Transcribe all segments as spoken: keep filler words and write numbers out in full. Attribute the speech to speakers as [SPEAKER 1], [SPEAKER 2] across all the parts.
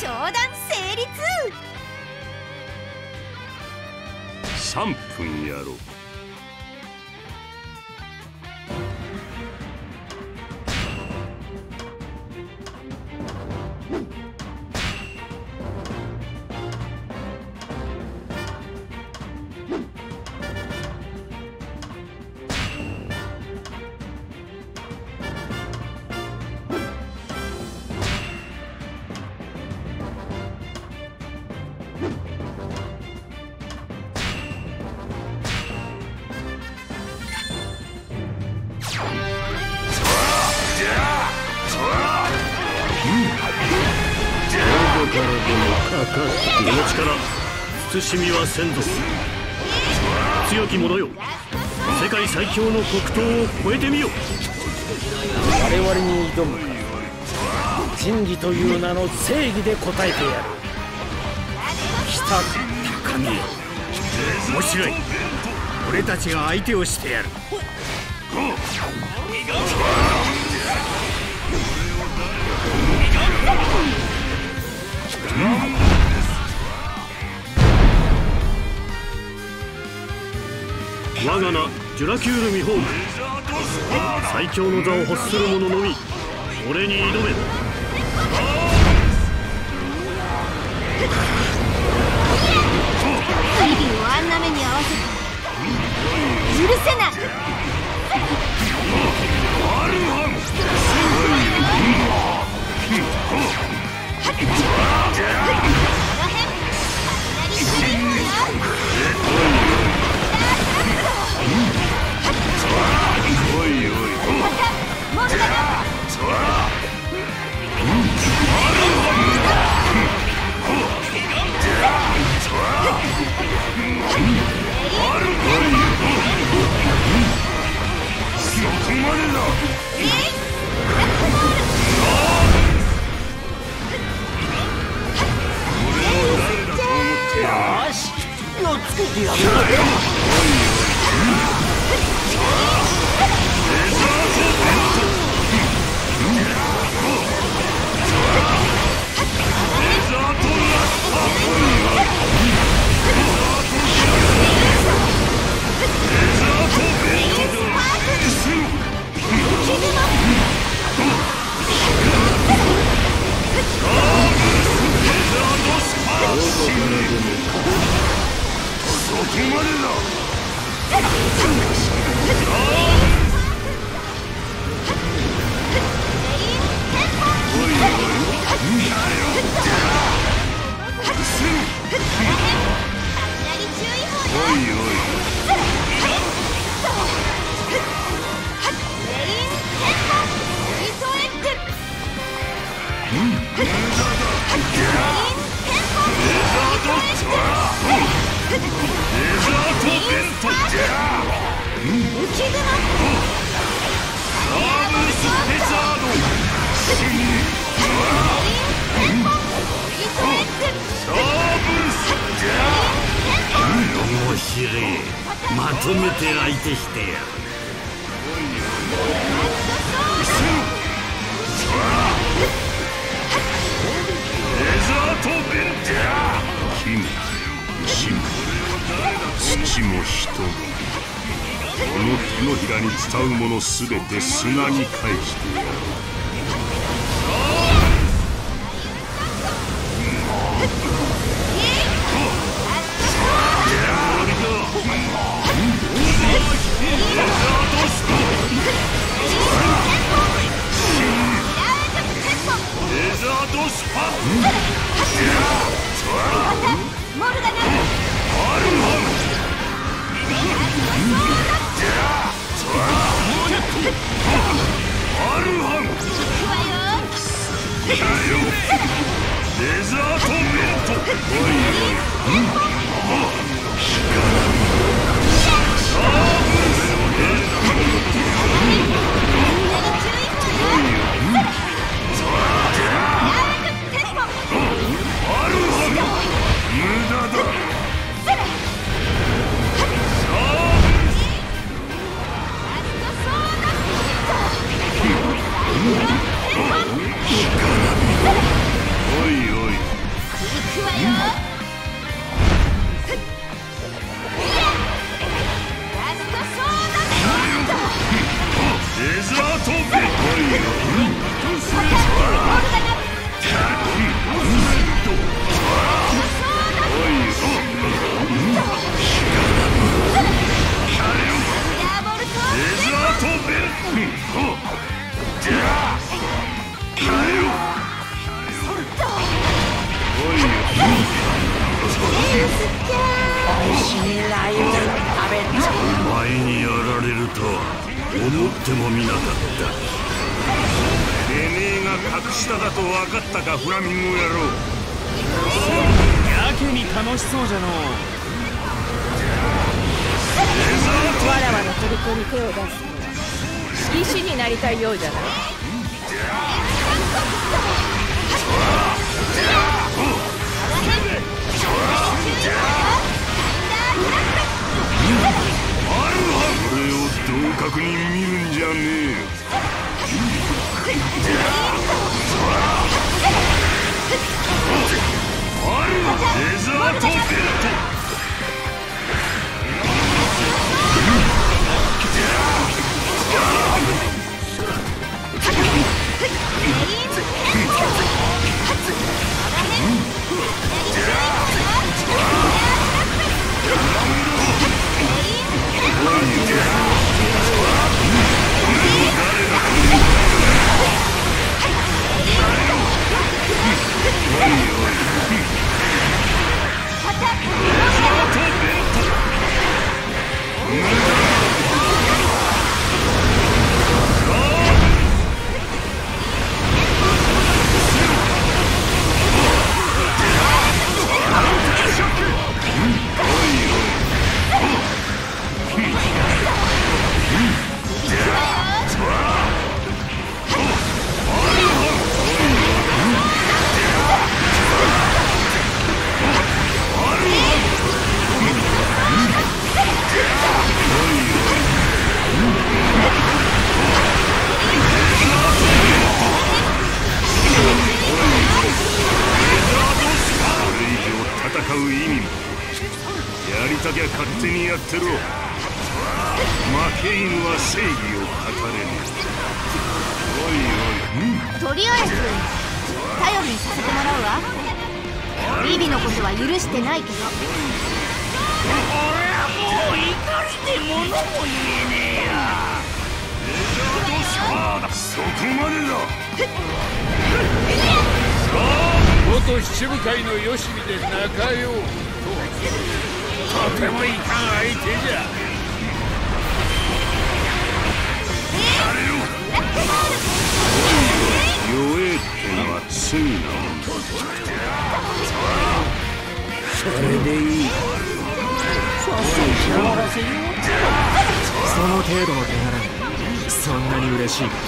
[SPEAKER 1] 商談成立。
[SPEAKER 2] さんぷんやろう。
[SPEAKER 3] 慎みは先祖。強き者よ、世界最強の黒刀を超えてみよ。
[SPEAKER 4] 我々に挑むか。仁義という名の正義で答えてやる。来た高見。面白い。俺たちが相手をしてやる。
[SPEAKER 3] 我が名ジュラキュールミホーク。最強の座を欲する者のみ俺に挑め。
[SPEAKER 1] 日々をあんな目に合わせて許せない。
[SPEAKER 3] まとめて相手してやる。
[SPEAKER 2] 土も人もこの手のひらに伝うものすべて砂に返してやる。おいおいートベルト。お前にやられるとは思ってもみなかった。てめえが格下だと分かったか、フラミンゴ野郎。
[SPEAKER 5] やけに楽しそうじゃのう。
[SPEAKER 1] わらわの虜に手を出すのは騎士になりたいようじゃない。
[SPEAKER 2] 俺を同格に見るんじゃねえ。デザートベルト。やりたきゃ勝手にやってろ。負け犬は正義を語れぬ。おいおい、
[SPEAKER 1] とりあえず頼りにさせてもらうわ。ビビのことは許してないけど。
[SPEAKER 4] 俺はもう怒りで物も言えねえや。
[SPEAKER 2] そこまでだ。
[SPEAKER 4] 元七部会のよしみで仲ようととてもいかん相手じゃ。
[SPEAKER 2] 弱えってのは罪なもんだ。
[SPEAKER 3] それでいい。その程度の手柄にそんなに嬉しいか。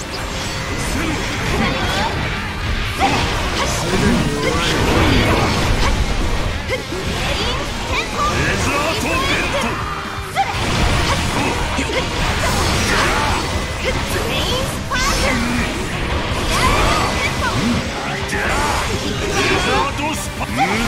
[SPEAKER 3] すぐに終わる。
[SPEAKER 2] デザートベルト。無駄だ。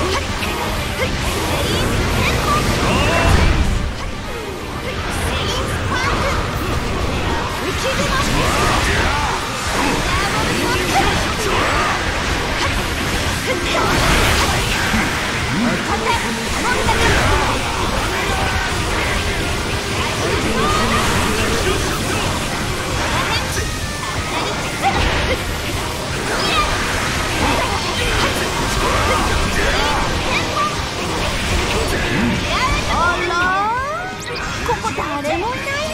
[SPEAKER 1] ここ誰もいないみたい。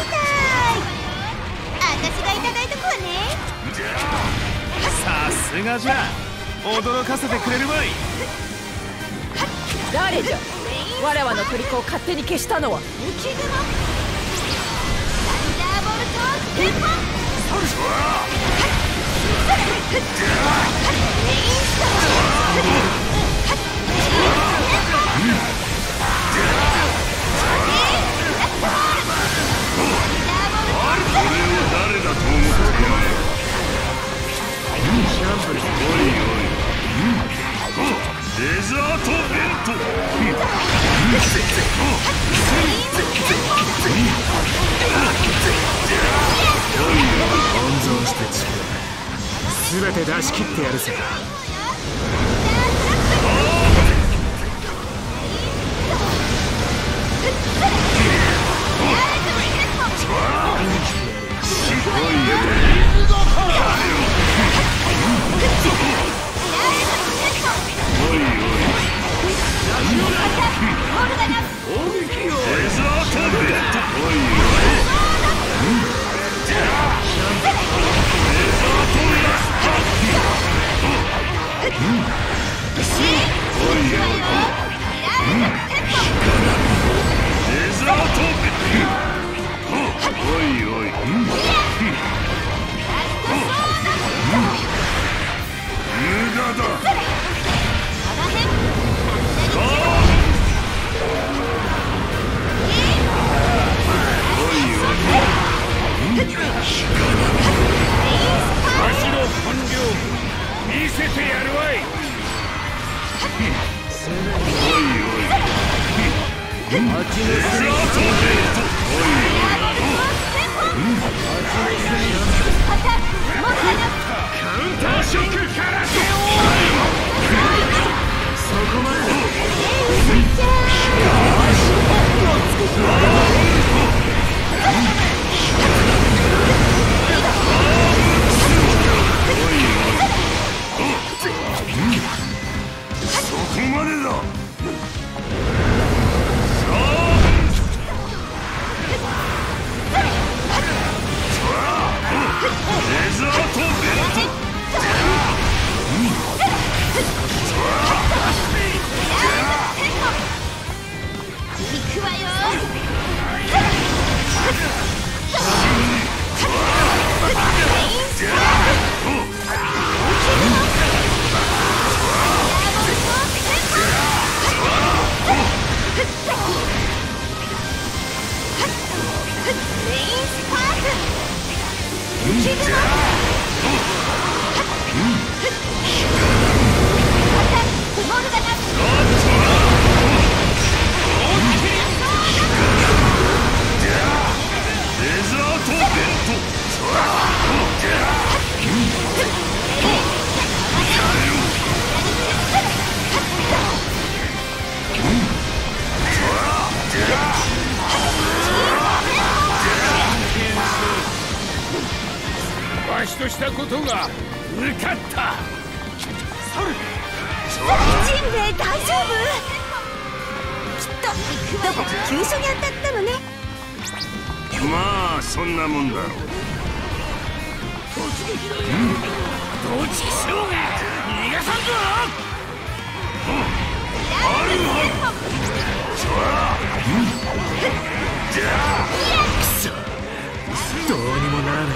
[SPEAKER 1] 私がいただいとくわね。
[SPEAKER 5] さすがじゃ、驚かせてくれるわい。
[SPEAKER 6] 誰じゃ、わらわの虜を勝手に消したのは。
[SPEAKER 1] 雪雲サンダーボルトテンポ。レインストーン。
[SPEAKER 2] 俺を誰だと思ってる。おいおい、デザートベルト。おいおい、
[SPEAKER 4] 全て出し切ってやるさ。わしとしたことが受かった。
[SPEAKER 7] ジンベエ大丈夫？きっとどこか急所に当たったのね。
[SPEAKER 2] まあそんなもんだろう。
[SPEAKER 4] 突撃だよ。どっちしようが逃がさんぞ。あるわ。くそ、どうにもならない。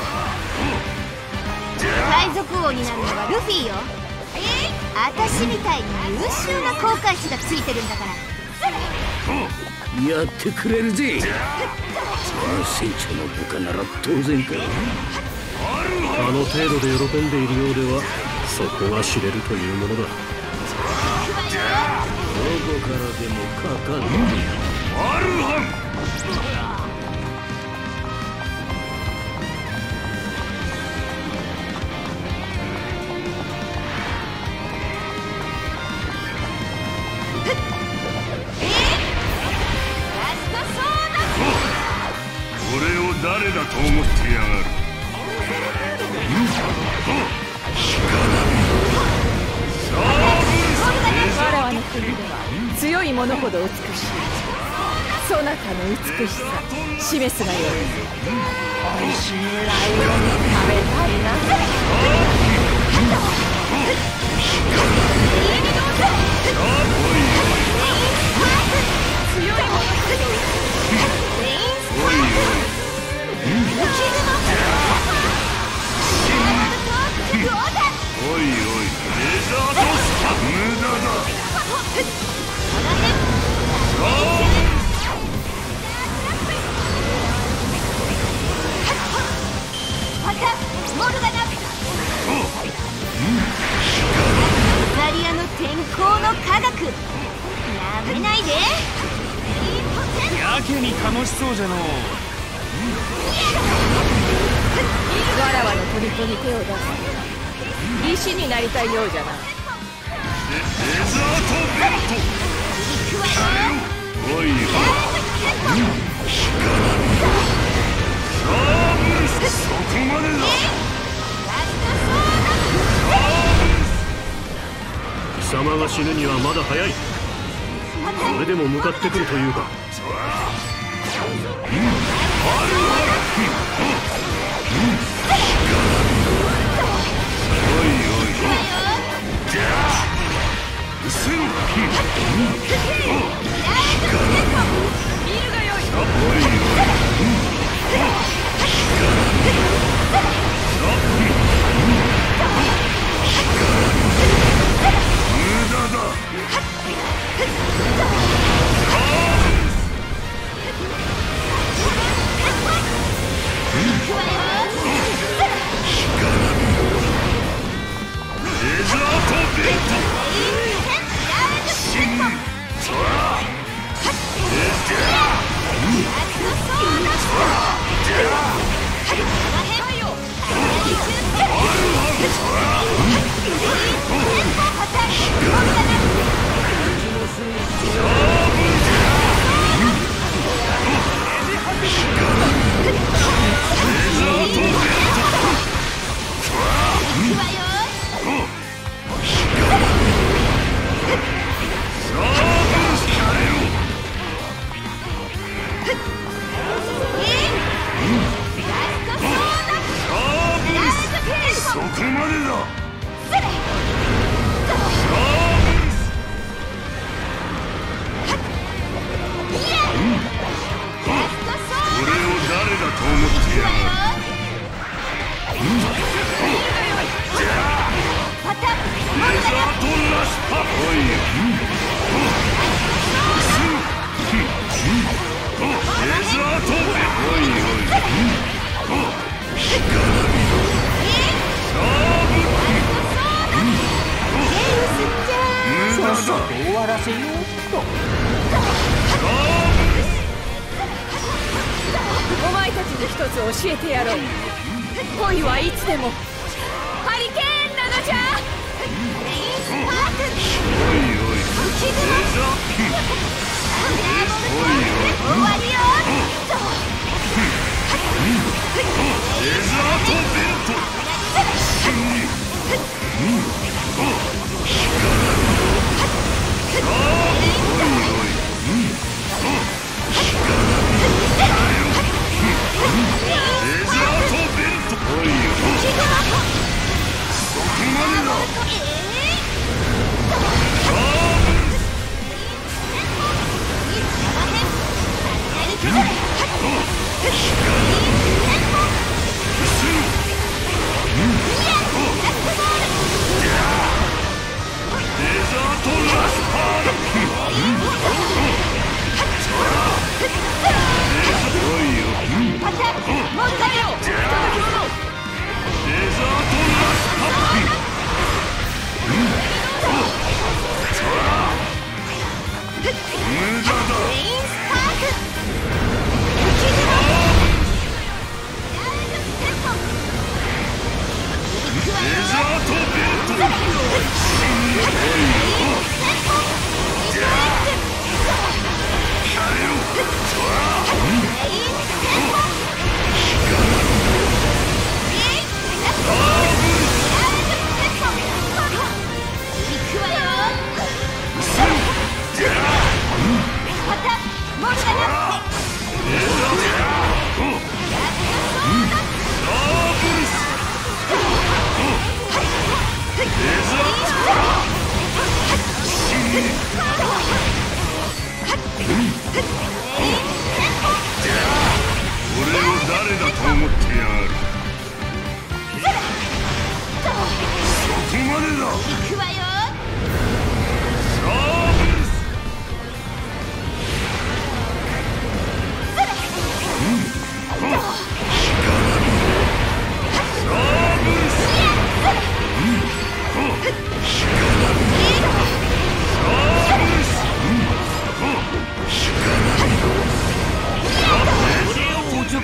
[SPEAKER 7] 海賊王になるのはルフィよ。あたしみたいに優秀な航海士がついてるんだから。
[SPEAKER 4] やってくれるぜ。その船長の部下なら当然か。
[SPEAKER 3] あの程度で喜んでいるようではそこが知れるというものだ。
[SPEAKER 4] どこからでもかかる。
[SPEAKER 2] アルハン。誰だと思ってやがる。
[SPEAKER 1] わらわの国では強い者ほど美しい。そなたの美しさ示すがよい。おいしいライオン食べたいな。強い者ほど。おいおい。
[SPEAKER 2] おいおい、レザードスタ無駄だ。
[SPEAKER 7] またモルガナ。ザリアの天候の科学なめないで。
[SPEAKER 5] やけに楽しそうじゃのう。
[SPEAKER 1] わらわの虜に手を出す。 士になりたいようじゃな。
[SPEAKER 2] デザートベルト。おいおい。そこまでだ。
[SPEAKER 3] 貴様が死ぬにはまだ早い。それでも向かってくるというか。
[SPEAKER 2] おいおい。せん。
[SPEAKER 1] 見るがよい。
[SPEAKER 2] おいおい。無駄だ。デザートベルト。シントラデザそこまでだ。俺を誰だと思ってやがる。レザートラスパおい。レザートベおいおい。
[SPEAKER 4] さっさと終わらせようっと。
[SPEAKER 1] お前たちに一つ教えてやろう。恋はいつでもハリケーンなのじゃ。
[SPEAKER 2] おいおい。レザーおいおい。
[SPEAKER 7] 終わりよ。
[SPEAKER 2] レザートベルト。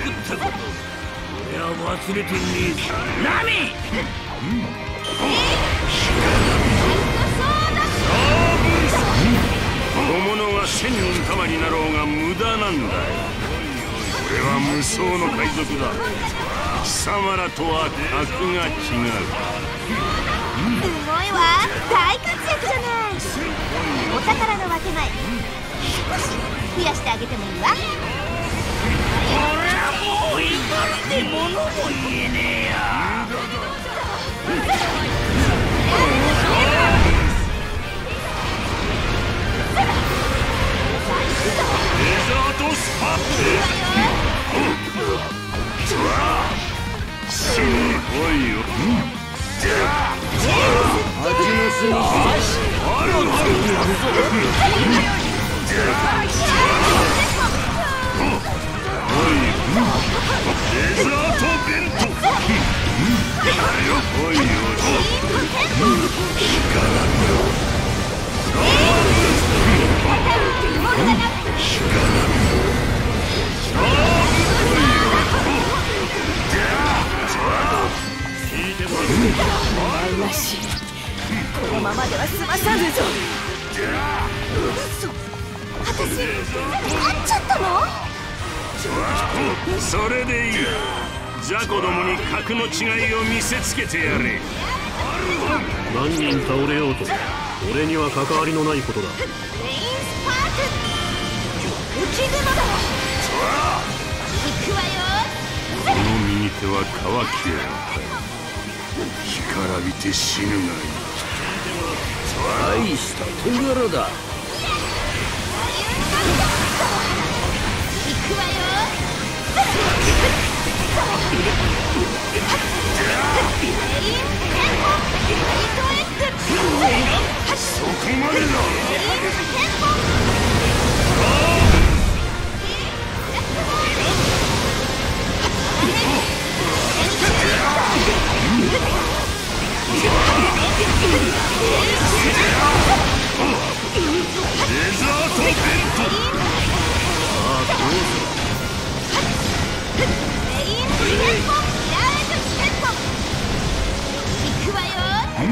[SPEAKER 4] 忘れてねえ。ナミ！
[SPEAKER 2] 物が千人玉になろうが無駄なんだよ。俺は無双の海賊だ。貴様らとは格が違う。す
[SPEAKER 7] ごいわ、大活躍じゃない。お宝の分け前少し増やしてあげてもいいわ。
[SPEAKER 4] 俺はもう今見て物も言えねえや。
[SPEAKER 2] デザートスパッ死に来いよ。
[SPEAKER 4] 蜂の巣に
[SPEAKER 2] あるはデザート弁当。おいよ。
[SPEAKER 1] らしい。このままでは済まさぬぞ。
[SPEAKER 7] 嘘、私勝っちゃったの？
[SPEAKER 2] それでいい。雑魚どもに格の違いを見せつけてやれ。
[SPEAKER 3] 何人倒れようと俺には関わりのないことだ。
[SPEAKER 7] レインスパーク浮き雲だ。行くわよ。
[SPEAKER 2] この右手は乾きや干からびて死ぬがいい。
[SPEAKER 4] 大した手柄だ。
[SPEAKER 7] 行くわよ。
[SPEAKER 2] そこまでだ。デザートベント。ああ、どうぞ。
[SPEAKER 7] レインテンポ、ラージテンポ。行くわよ。うん。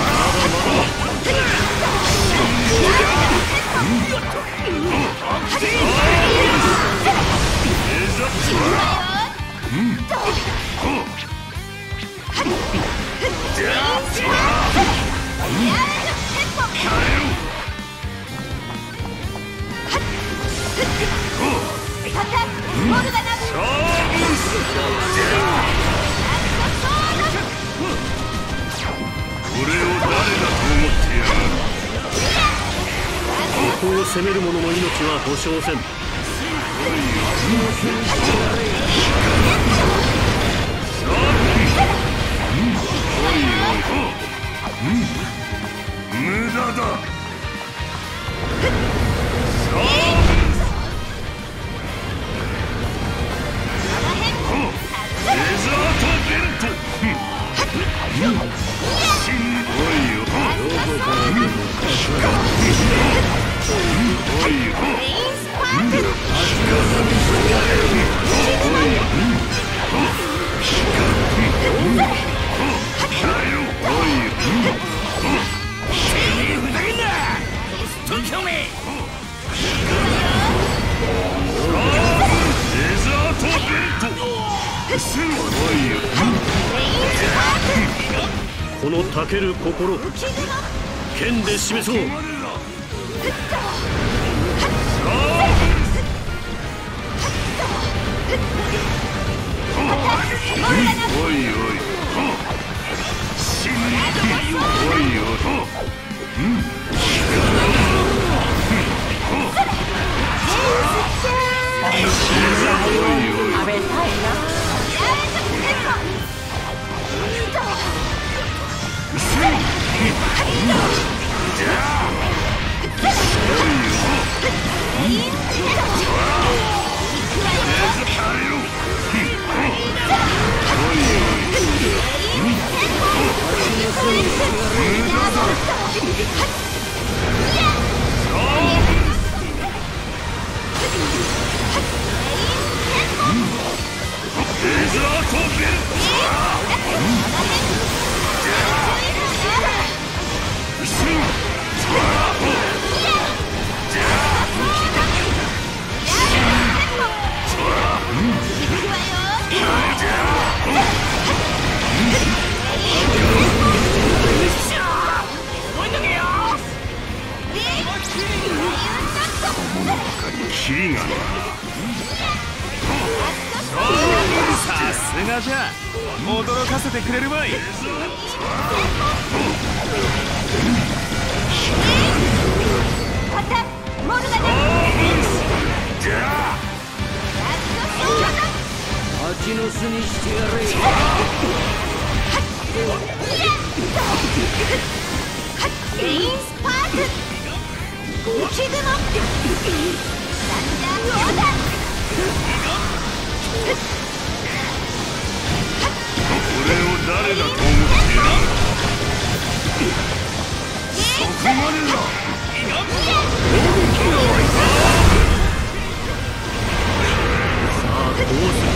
[SPEAKER 3] ここを攻める者の命は保証せん。
[SPEAKER 2] 無駄だ。デザートベント。しんどいよ。おいよ。
[SPEAKER 7] レインスパーク。
[SPEAKER 3] このたける心剣で示そう。
[SPEAKER 2] おいおい死ぬ。おいおい
[SPEAKER 1] 食べたいな。
[SPEAKER 2] デ
[SPEAKER 5] がじゃ驚かせてくれるわい。
[SPEAKER 7] またモルガナ
[SPEAKER 4] 蜂の巣にしてやれ。
[SPEAKER 7] レインスパーク浮き雲サンダーオーダー
[SPEAKER 2] 俺を誰だと思っている。そこまでだ。
[SPEAKER 3] さあどうする。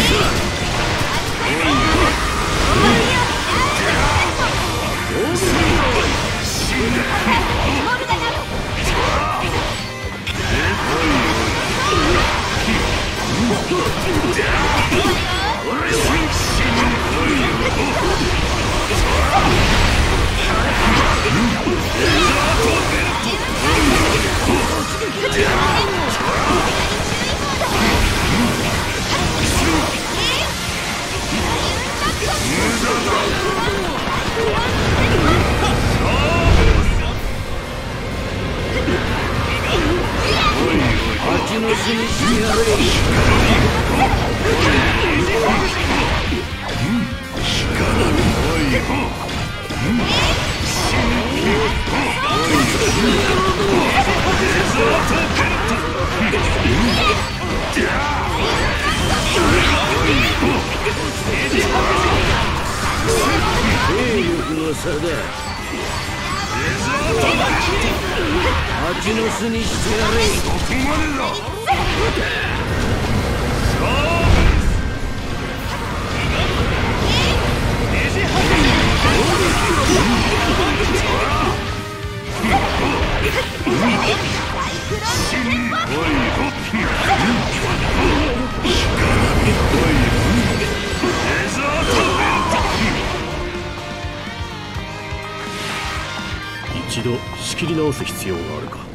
[SPEAKER 4] 蜂の巣にしてやれ。兵力の差だ。蜂の巣にしてやれ。
[SPEAKER 2] そこまでだ。
[SPEAKER 3] 一度仕切り直す必要があるか。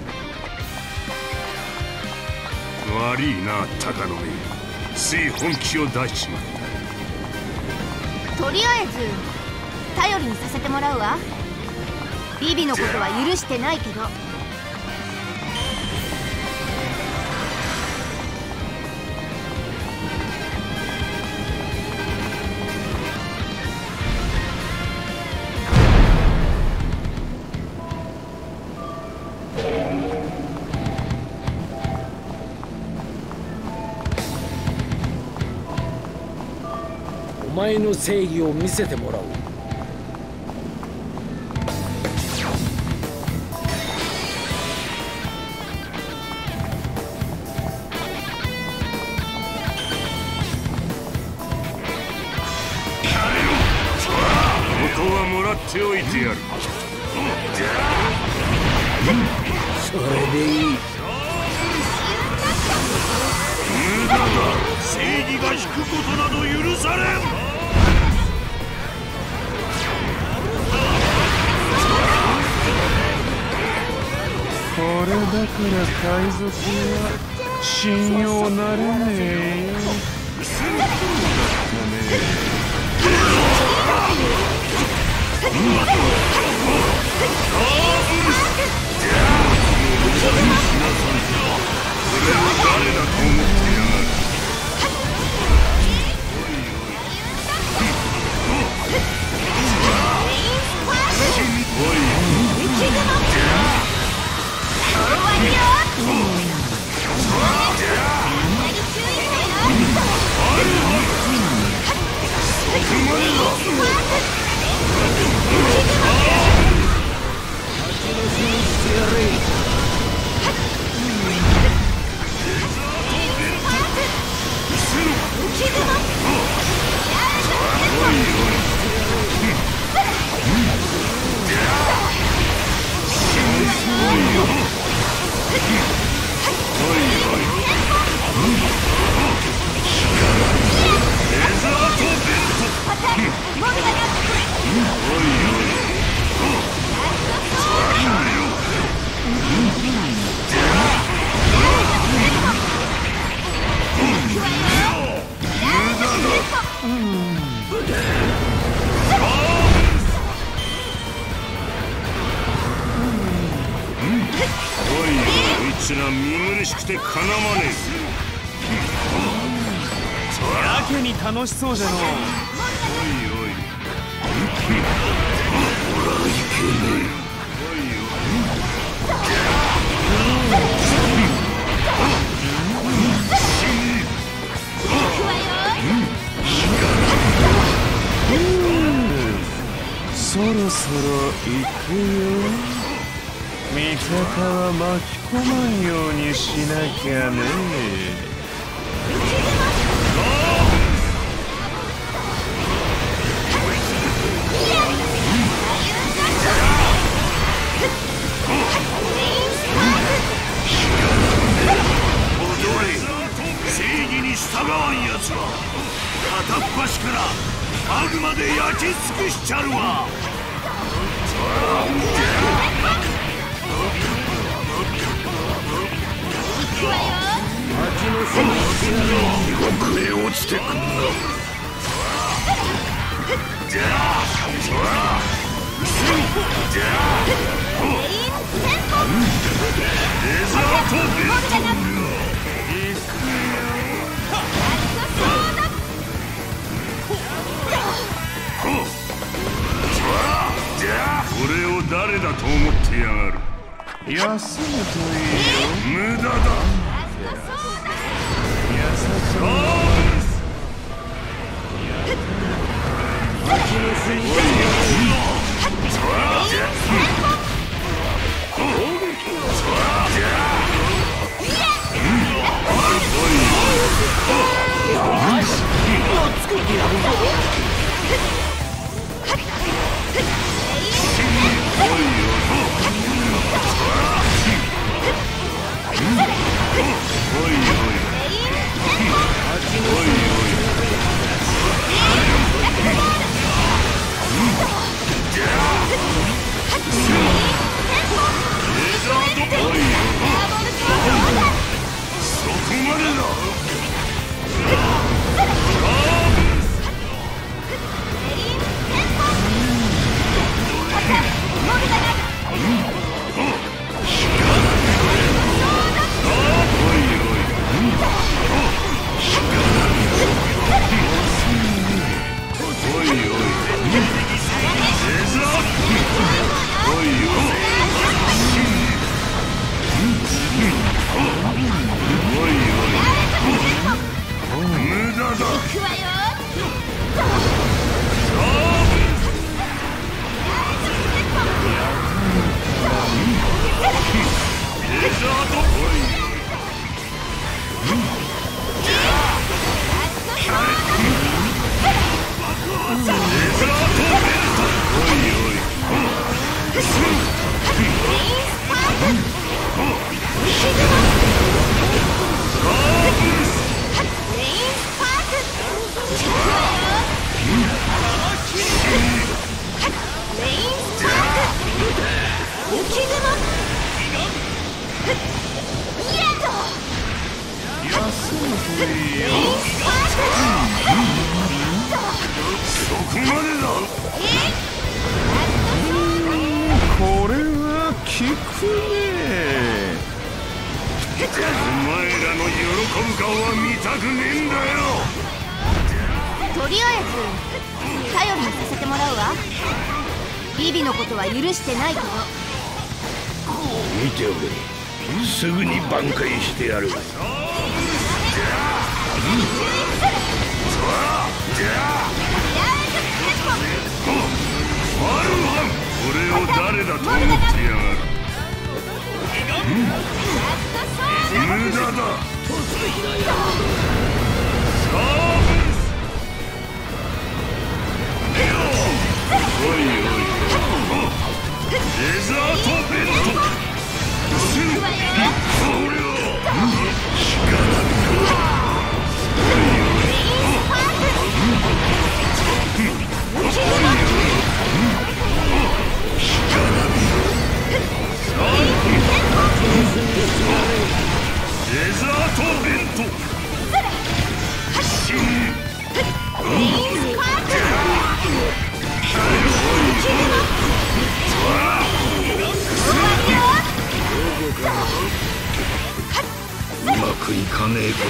[SPEAKER 2] 悪いな鷹の目、つい本気を出しちまった。
[SPEAKER 7] とりあえず頼りにさせてもらうわ。ビビのことは許してないけど。
[SPEAKER 4] お前の正義を見せてもらおう。
[SPEAKER 2] ここはもらっておいてやる。
[SPEAKER 4] それでいい。
[SPEAKER 2] 無駄だ。正義が引くことなど許されん。
[SPEAKER 5] これだから海賊は信用なれねえよ。
[SPEAKER 2] 無駄だ。 ちら見苦しくてかなわね
[SPEAKER 5] やけに楽しそうじゃのう。
[SPEAKER 2] え。おいおい。ほらいけねえ。
[SPEAKER 5] そろそろ行くよ。味方は巻き込まんようにしなきゃね。
[SPEAKER 2] 踊れ。正義に従わんやつは片っ端からマグマで焼き尽くしちゃるわ。地獄へ落ちてくんな。じゃあじゃあレザートベルト。俺を誰だと思ってやがる。
[SPEAKER 5] 休むといいよ。
[SPEAKER 2] 無駄だ。
[SPEAKER 5] 優しい。
[SPEAKER 7] とりあえず頼りにさせてもらうわ。ビビのことは許してないけど。
[SPEAKER 2] 見ておれ、すぐに挽回してやる。俺を誰だと思ってやがる。無駄だ。おいおい、レザートベルト。俺をレザートベルト。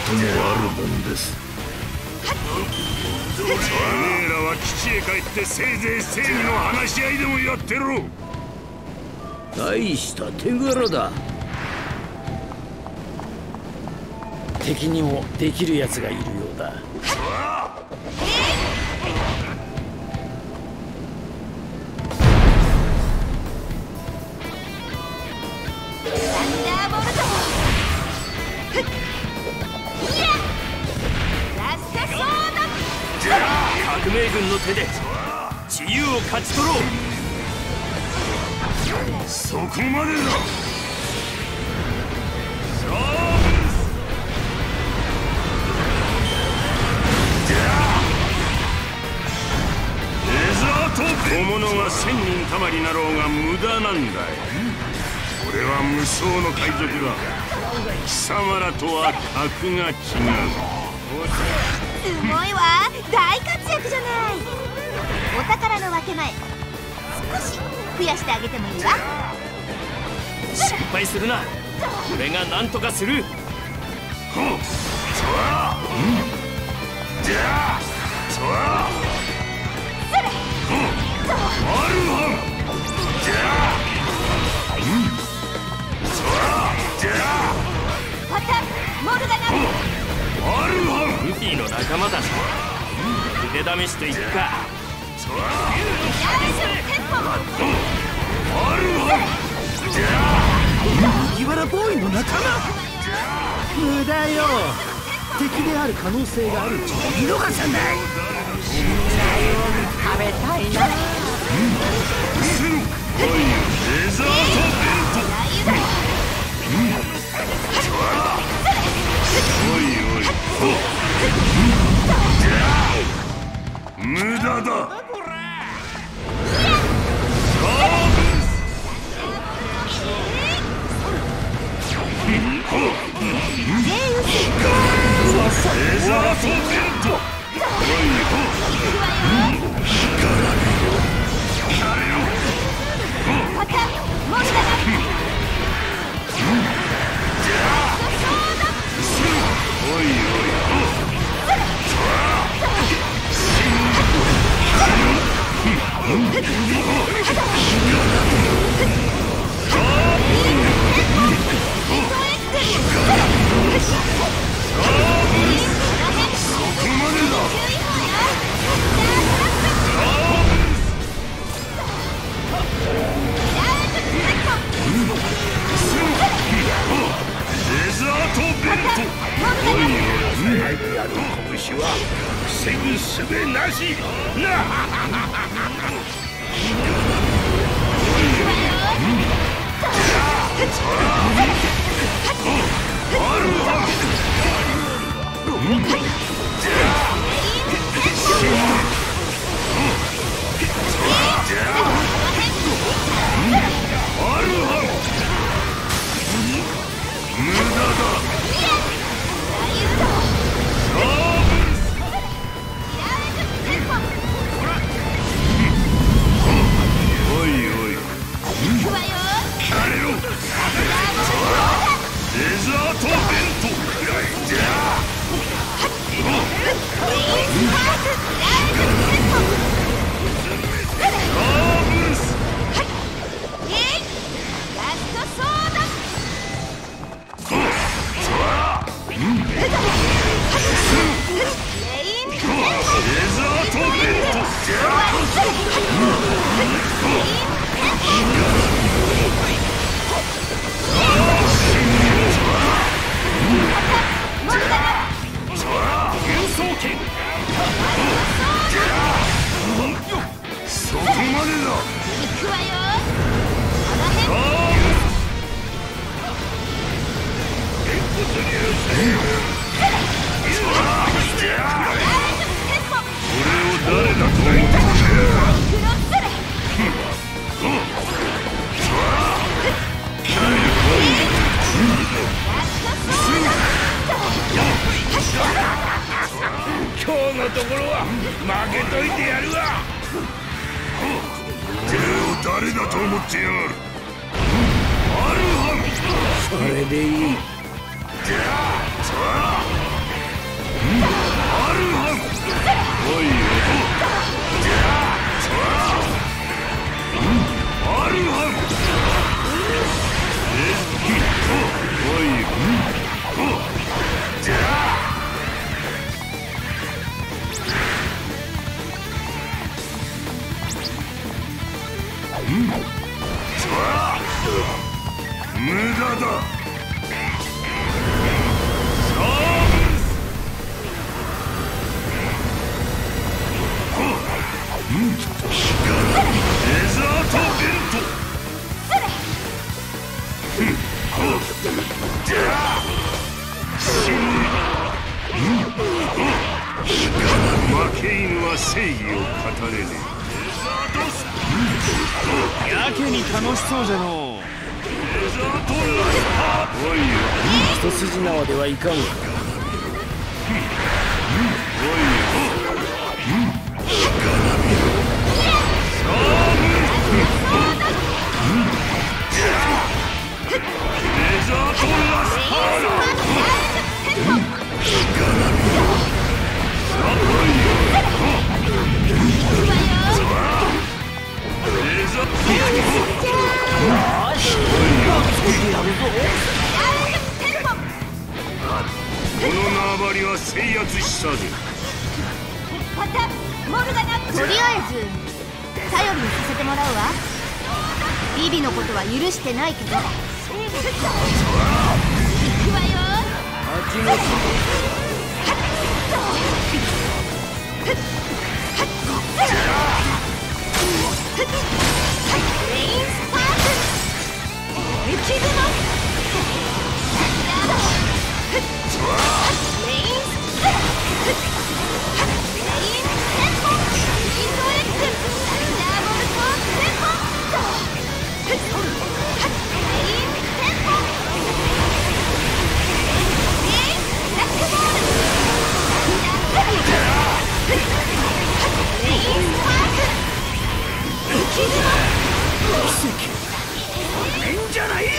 [SPEAKER 2] こともあるもんです。おめえらは基地へ帰ってせいぜい正義の話し合いでもやってろ。
[SPEAKER 4] 大した手柄だ。敵にもできるやつがいるようだ。
[SPEAKER 3] 革命軍の手で自由を勝ち取ろう。
[SPEAKER 2] そこまでだ。小物が千人たまりなろうが無駄なんだよ。俺は無双の海賊だ。貴様らとは格が違う。
[SPEAKER 7] すごいわ、大活躍じゃない。お宝の分け前少し増やしてあげてもいいわ。
[SPEAKER 3] 失敗するな。俺が何とかする。ルフィの仲間だし腕試しといくか。
[SPEAKER 4] 麦わらボーイの仲間。無駄よ。敵である可能性があるうちに見逃さない。
[SPEAKER 1] 食べたいな。
[SPEAKER 2] デザートベルト。おいおい、無駄だ。デザートベルト。拳は防ぐ術なし。そこまでだ。行くわよ。俺を誰だと思ってる。今日のところは負けといてやるわ。手を誰だと思ってやがる。アルハン。それでいい。 無駄だ。デザートベント。負け犬は正義を語れね
[SPEAKER 5] え。やけに楽しそうじゃのう。
[SPEAKER 4] 一筋縄ではいかんか。
[SPEAKER 2] この縄張りは制圧したぜ。
[SPEAKER 7] とりあえず頼りにさせてもらうわ。ビビのことは許してないけど。行くわよ。レインスパーク。雪雲。レインスパーク。
[SPEAKER 2] じゃないよ。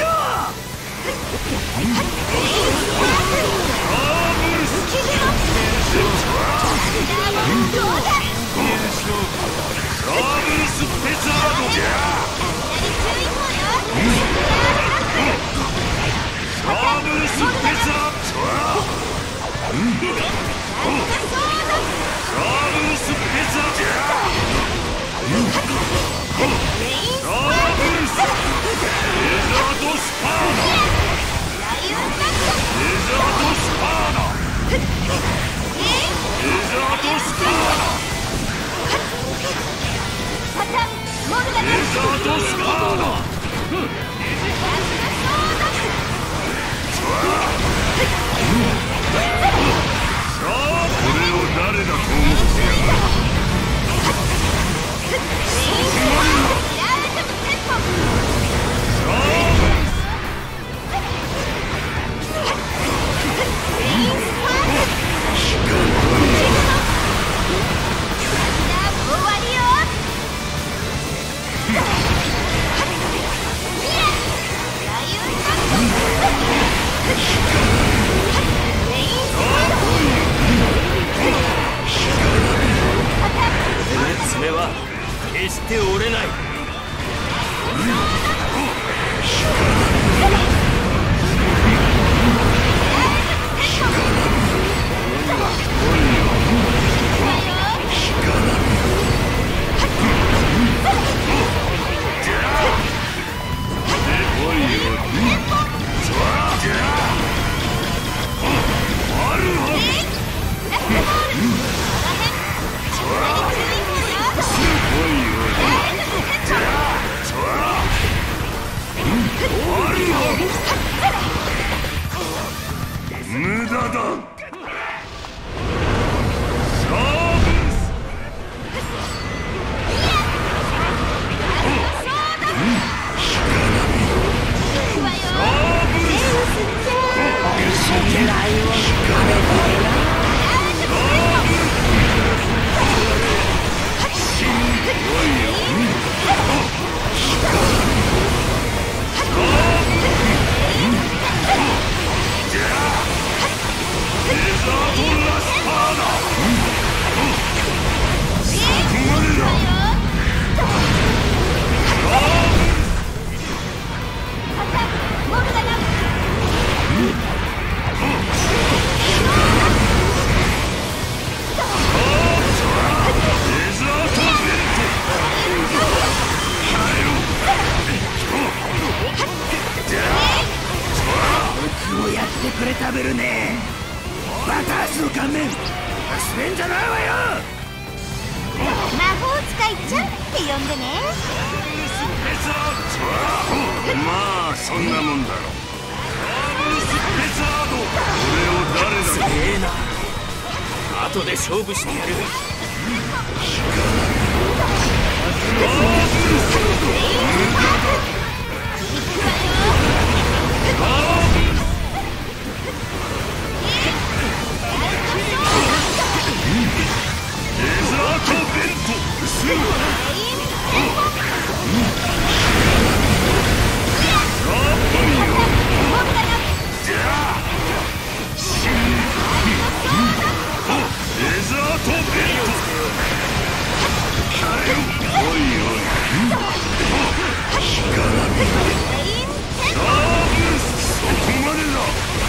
[SPEAKER 5] 爪は決して折れない。
[SPEAKER 2] 無駄だ。
[SPEAKER 4] めんじゃないわよ。
[SPEAKER 7] 魔法使いちゃんって呼んでね。
[SPEAKER 2] まあそんなもんだろ。俺を誰だ。
[SPEAKER 4] ええな。後で勝負してやる。
[SPEAKER 2] デザートベントすぐデザートベントおいおいそこまでだ。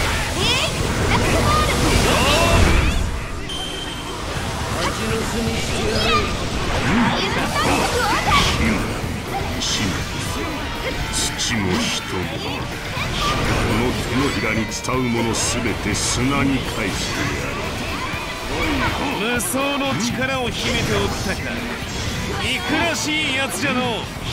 [SPEAKER 2] 父も人もこの手のひらに伝うものすべて砂に返してやる。
[SPEAKER 5] 無双の力を秘めておったか。憎らしいやつじゃのう。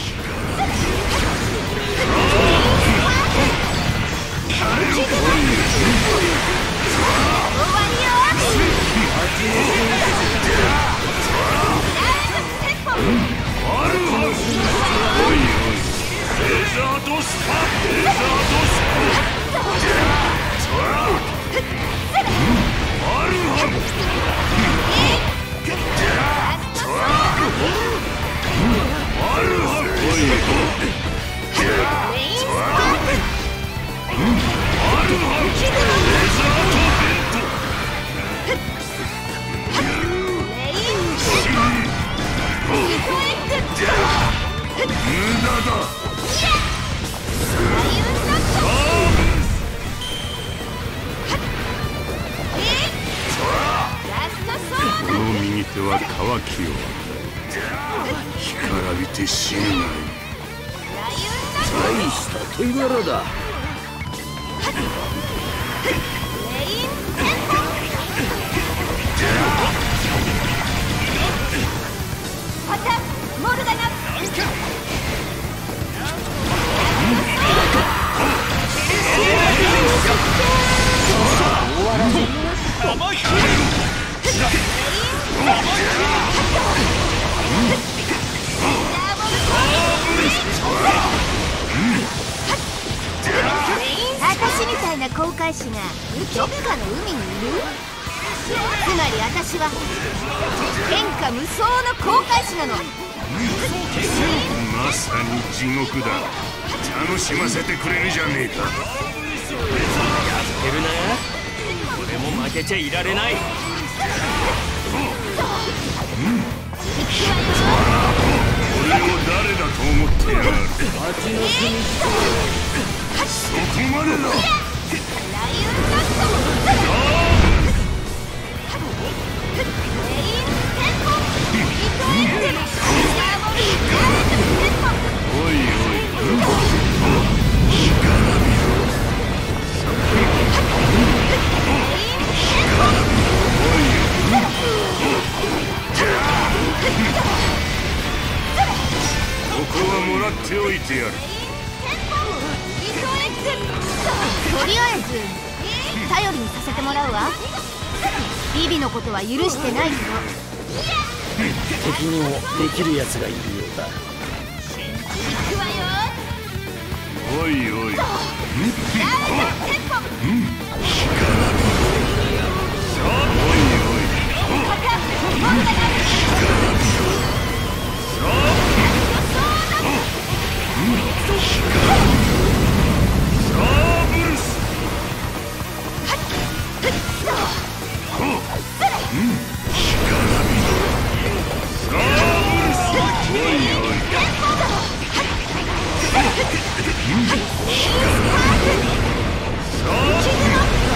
[SPEAKER 2] デザートスパデザートスパアルハムアルハム無駄だ。この右手は乾きを干からびて死ぬがいい。
[SPEAKER 4] 大した手柄だ。
[SPEAKER 7] モルガナ私みたいな航海士がどっかの海にいる？つまり私は天下無双の航海士なの。
[SPEAKER 2] まさに地獄だ。楽しませてくれるじゃねえか。
[SPEAKER 4] やってるな。俺も負けちゃいられない。
[SPEAKER 2] 俺を誰だと思ってやがる。そこまでだ。おいおいここはもらっておいてやる。
[SPEAKER 7] とりあえず頼りにさせてもらうわ。ビビのことは許してないけど
[SPEAKER 4] 敵にもできるやつがいるようだ。
[SPEAKER 7] 行くわよ。
[SPEAKER 2] おいおい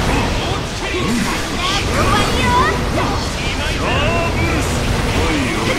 [SPEAKER 2] おいおい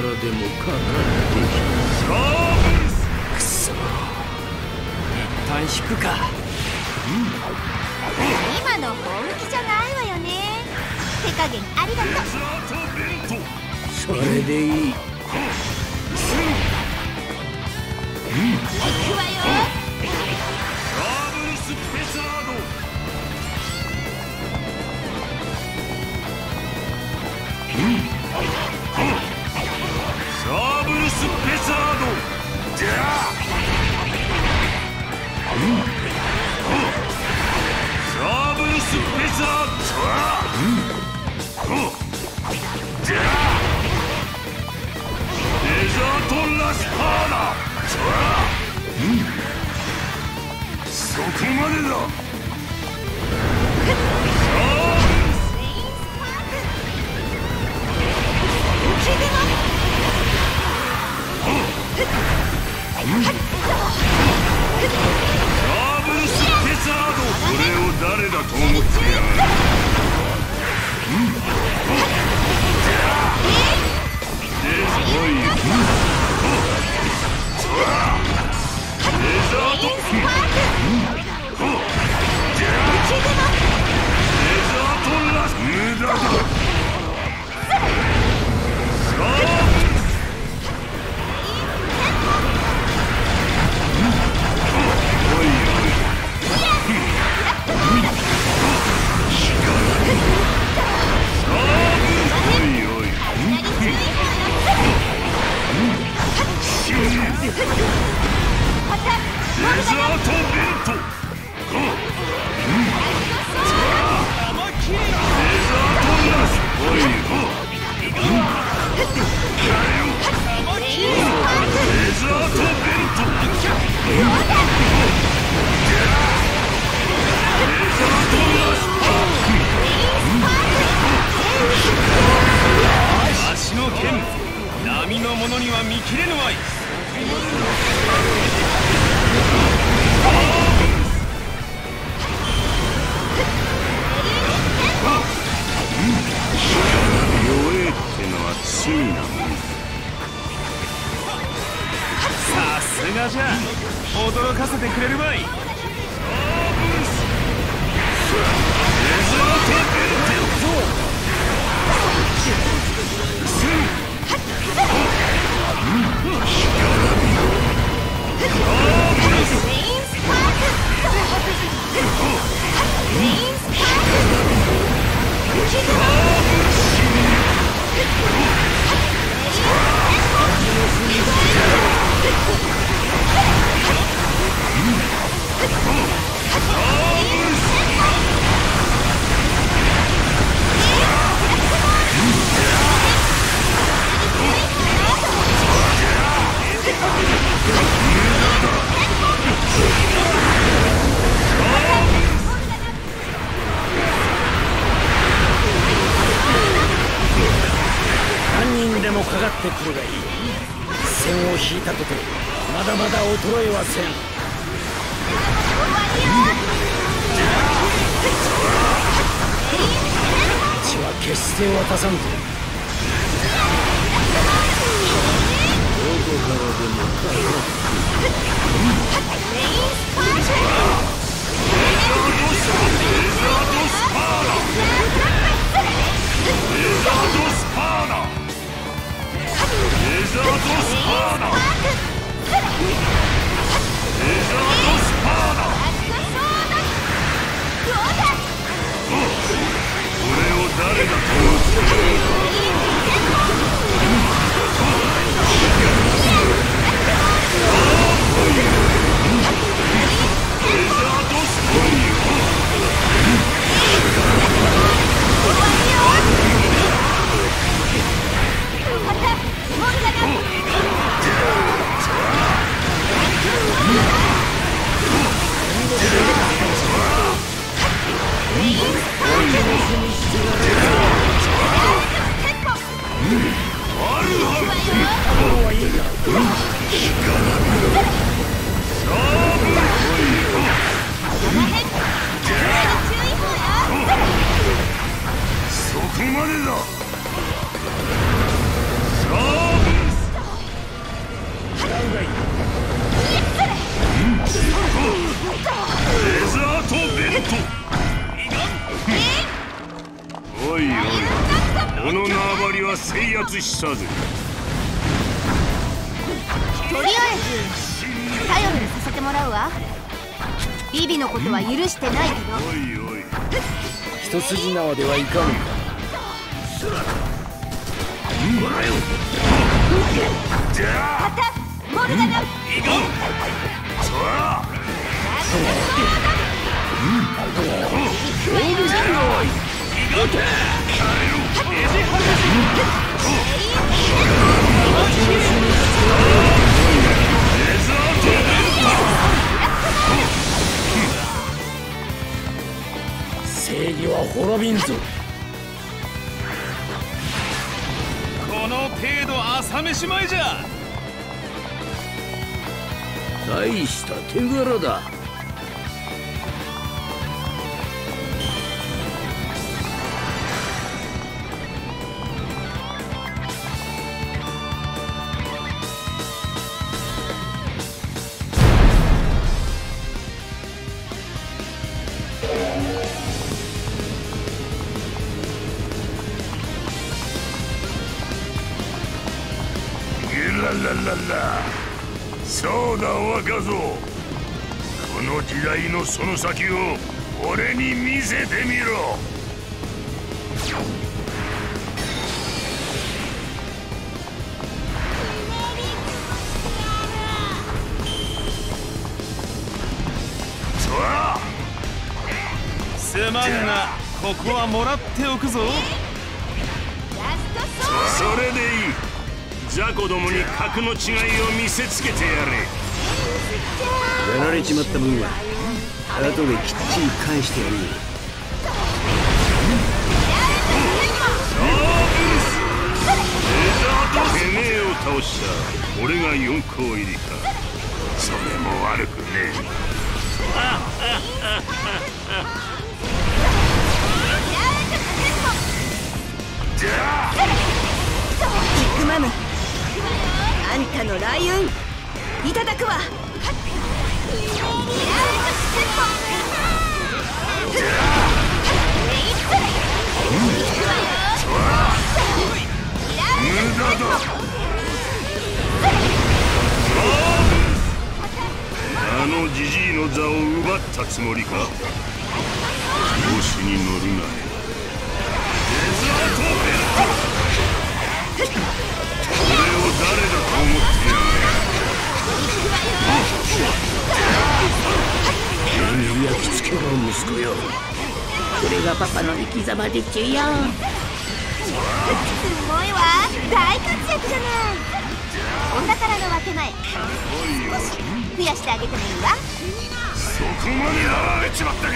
[SPEAKER 4] からでもかかってきた。くそ、一旦引くか。
[SPEAKER 7] 今の本気じゃないわよね。手加減ありがとう。
[SPEAKER 4] それでいい。
[SPEAKER 7] 行くわよ。
[SPEAKER 2] サーブルスペサードじゃあ、サーブルスペサードじゃあ、デザートラスパーダそこまでだ。これを誰だと思ってやがる。
[SPEAKER 5] 足の剣、波のものには見切れぬわい。
[SPEAKER 2] 弱えってのは地位なもん。
[SPEAKER 5] さすがじゃ、驚かせてくれるわい。
[SPEAKER 4] でもかかってくるがいい。線を引いたとてまだまだ衰えはせん。血は決して渡さんぞ。どこからでもかかって
[SPEAKER 2] デザートスパーダ、デザートスパーダ。これを誰だと思ってやる。デザートスパーダ。 おいおい、この縄張りは制圧したぜ。
[SPEAKER 7] とりあえず頼りにさせてもらうわ。ビビのことは許してないけど。
[SPEAKER 2] おいおい、
[SPEAKER 4] 一筋縄ではいかんか。
[SPEAKER 7] またモルガナ。
[SPEAKER 4] 正義は滅びんぞ。
[SPEAKER 5] この程度朝飯前じゃ。
[SPEAKER 4] 大した手柄だ。
[SPEAKER 2] ララララ、そうだ若造、この時代のその先を俺に見せてみろ。
[SPEAKER 5] すまんがここはもらっておくぞ。
[SPEAKER 2] それでいい。雑魚どもに格の違いを見せつけてやれ。
[SPEAKER 3] やられちまった分は後できっちり返してやるよ。
[SPEAKER 2] てめえを倒した俺が四皇入りか。それも悪くねえ。じゃあ
[SPEAKER 7] ビッグマム、あんたの雷雲いただくわ。
[SPEAKER 2] 無駄だ。あのジジイの座を奪ったつもりか。調子に乗るな。デザートベルト、俺を誰だと思ってや
[SPEAKER 4] 何を焼き付けろ息子よ。これがパパの生き様でちゅよ。
[SPEAKER 7] すごいわ、大活躍じゃない。お宝の分け前少し増やしてあげてもいいわ。
[SPEAKER 2] そこまでやられちまったか。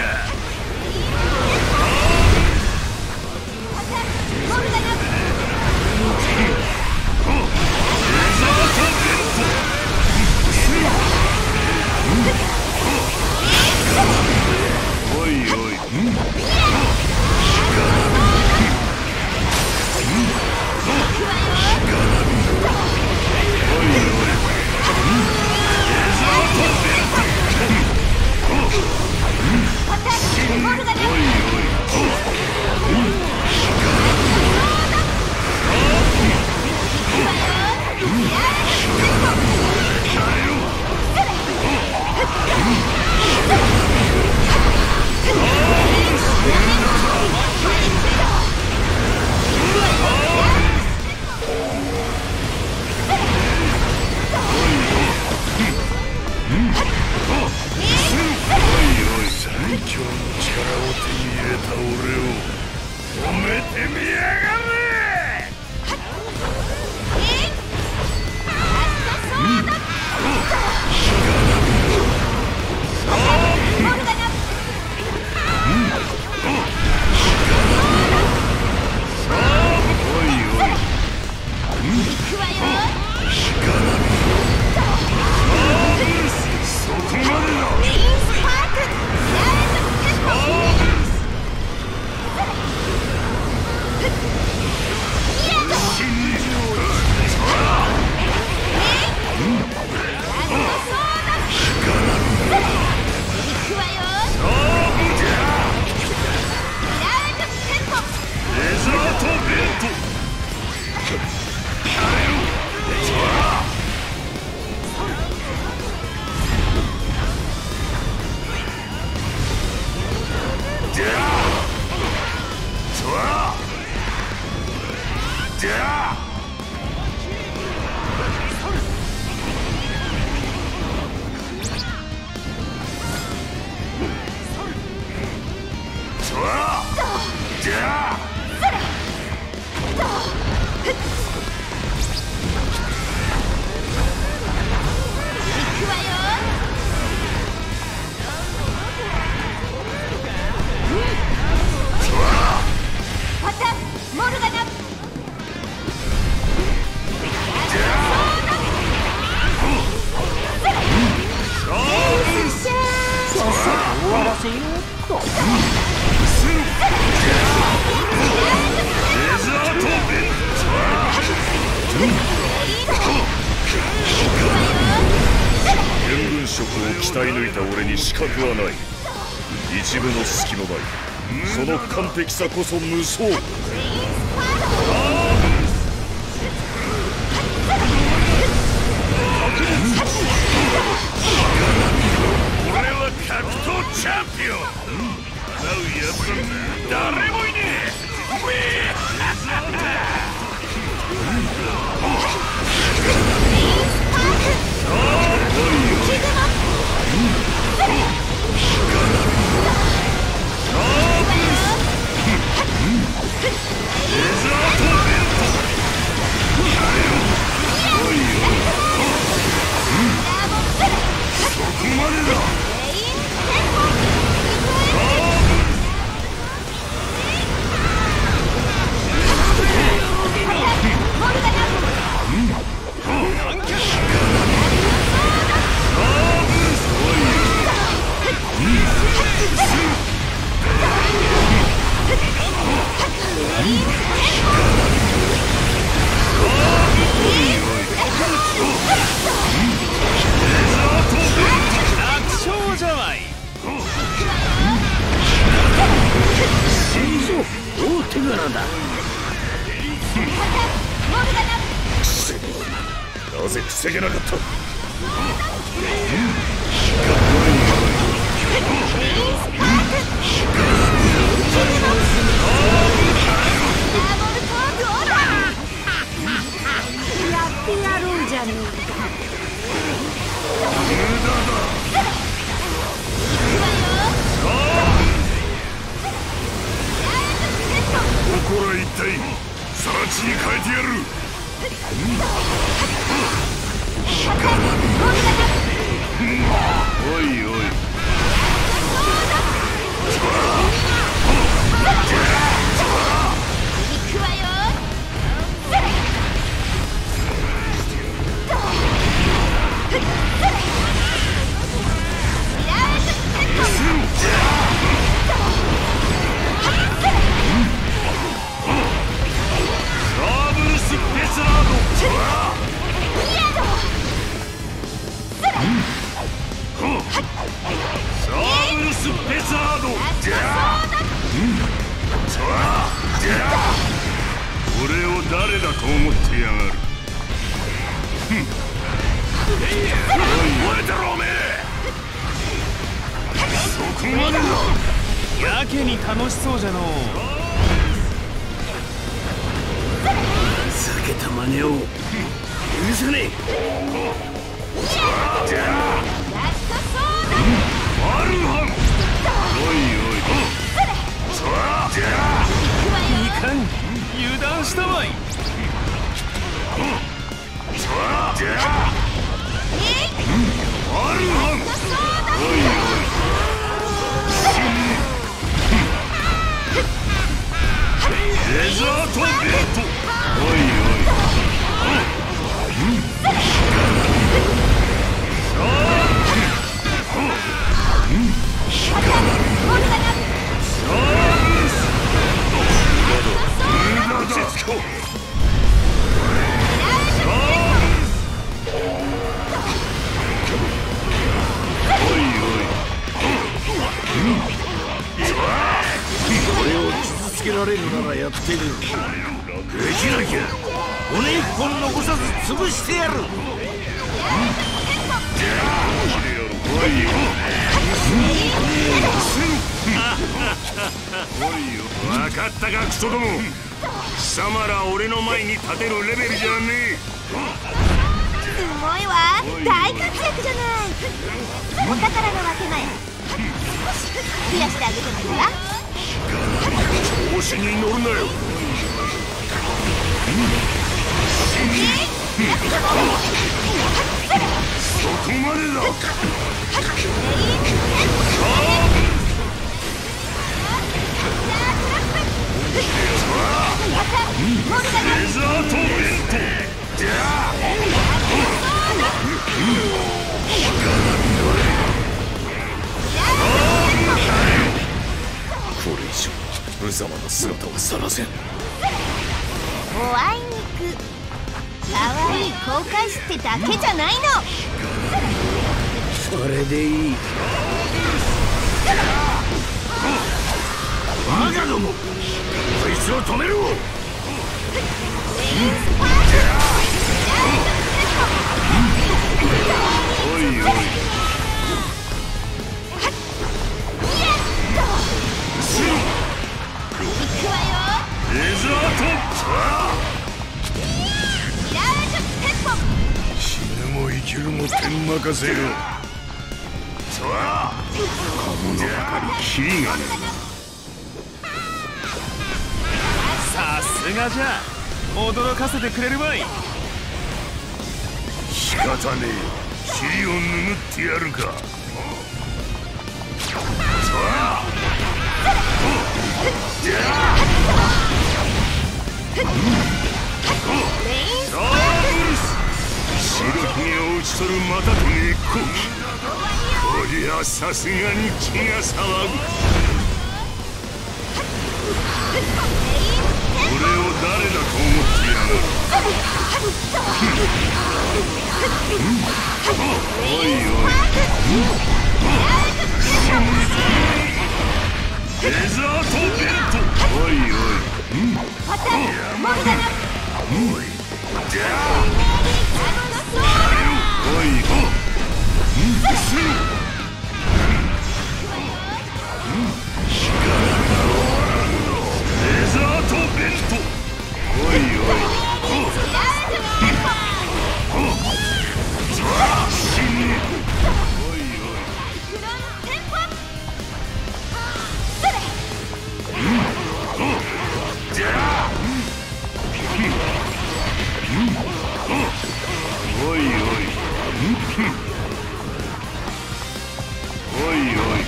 [SPEAKER 7] モルガナ。
[SPEAKER 2] おいおい、
[SPEAKER 7] こ
[SPEAKER 2] 塩分色を鍛え抜いた俺に死角はない。一部の隙もない。その完璧さこそ無双。俺は格闘チャンピオン。払うやつなんて誰もいねえ。なぜ防げなかった。ここら一体さら地に変えてやる。おいおい。行くわよ。俺を誰だと思ってやがる。おい、覚えてろおめえ。そこまでだ。やけに楽しそうじゃのう。避けた真似を許さねえ。アルハン。おいおい。いかん、油断したまい。アルハン。おいおい。デザートベッド。おいおい。俺を傷つけられるならやってみる。できなきゃ骨一本残さず潰してやる。分かったかクソども。 貴様ら俺の前に立てるレベルじゃねえ。
[SPEAKER 7] すごいわ、大活躍じゃない。お宝の分け前、少し増やしてあげてもいいわ。
[SPEAKER 2] 調子に乗るなよ。そこまでだ。レザートベント。
[SPEAKER 5] これ以上無様な姿はさらせん。
[SPEAKER 7] おあいにく可愛い航海士ってだけじゃないの。
[SPEAKER 4] それでいい。
[SPEAKER 2] バカども、こいつを止めろ。おいおい、レザート死ぬも生きるも天任せよ。このばかりキリがね
[SPEAKER 5] さすがじゃ、驚かせてくれるわい。
[SPEAKER 2] 仕方ねえ、尻を拭ってやるか。白ひげを打ち取るまたとねえ好機。こりゃさすがに気が騒ぐ。俺を誰だと思ってやがる。おいおい、レザートベント。おいおい、おいレザートベント。おいおい、死ね。おいおい、おいおい、おいおい、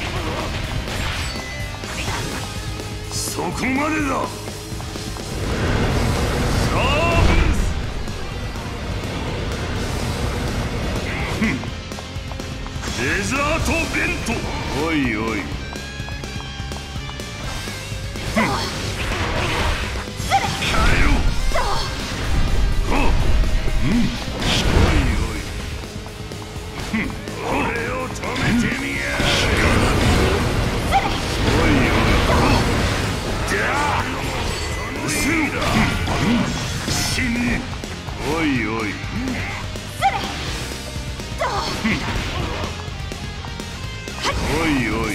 [SPEAKER 2] そこまでだ。レザートベント。おいおい、おいおい、おいおい、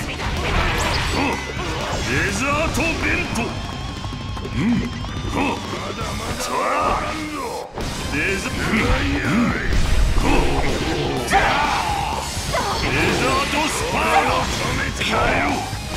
[SPEAKER 2] レザートベント。うんほさあレザーレザートスパーを止めてやれよ。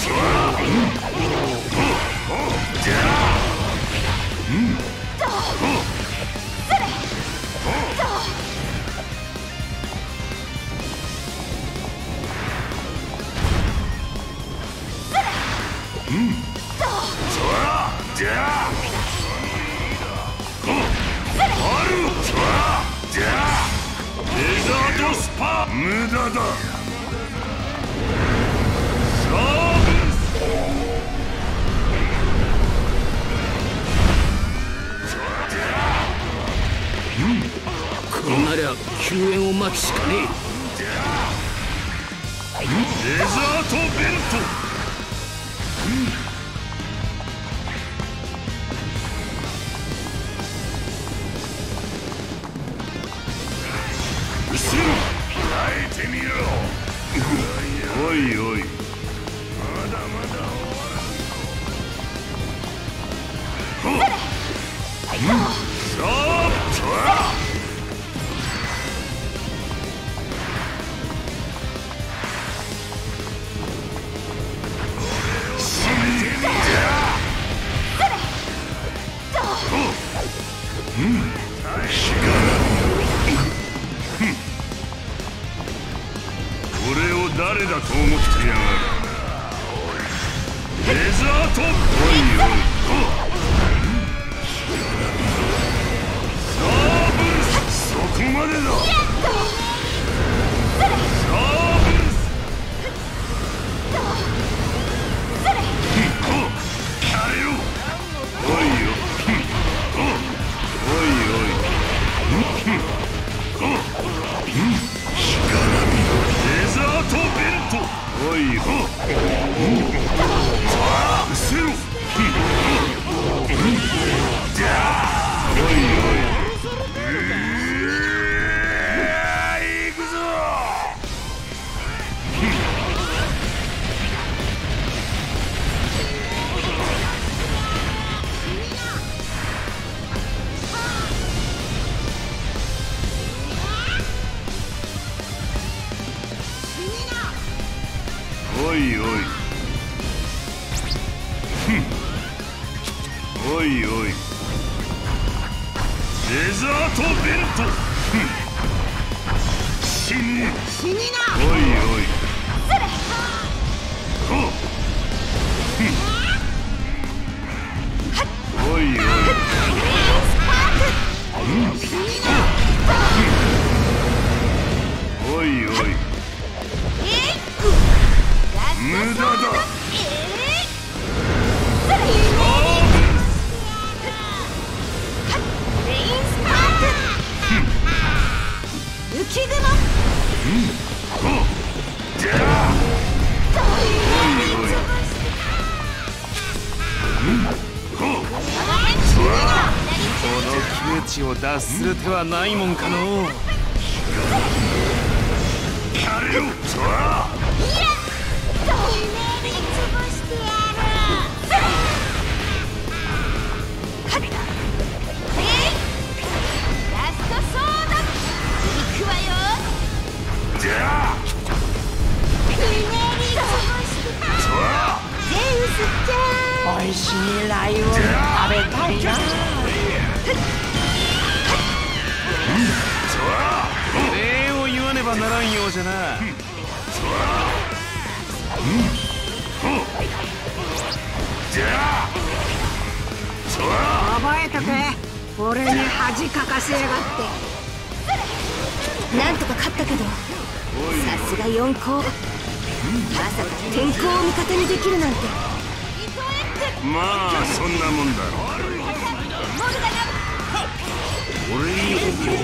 [SPEAKER 2] 無駄だ。
[SPEAKER 4] こうなりゃ救援を待つしかねえ。
[SPEAKER 2] レザートベント。後ろ耐えてみろ。おいおい、まだまだ終わらんぞ。 ト。おいおい。そこまでだ。おいほうせろ。おいおい行くぞ。おいおい。おいおい。デザートベルト。死ね。
[SPEAKER 7] 死にな。
[SPEAKER 2] おいおい。おいおい。おいおい。無駄だ。
[SPEAKER 7] 浮き雲。
[SPEAKER 5] この窮地を脱する手はないもんかのう。
[SPEAKER 2] やれよ。
[SPEAKER 1] おいしいライオン食べたいな。
[SPEAKER 5] 礼を言わねばならんようじゃな。
[SPEAKER 1] 覚えとけ。俺に恥かかせやがって。
[SPEAKER 7] なんとか勝ったけど、さすが四皇。まさか天候を味方にできるなんて。
[SPEAKER 2] まあそんなもんだろ。俺に俺。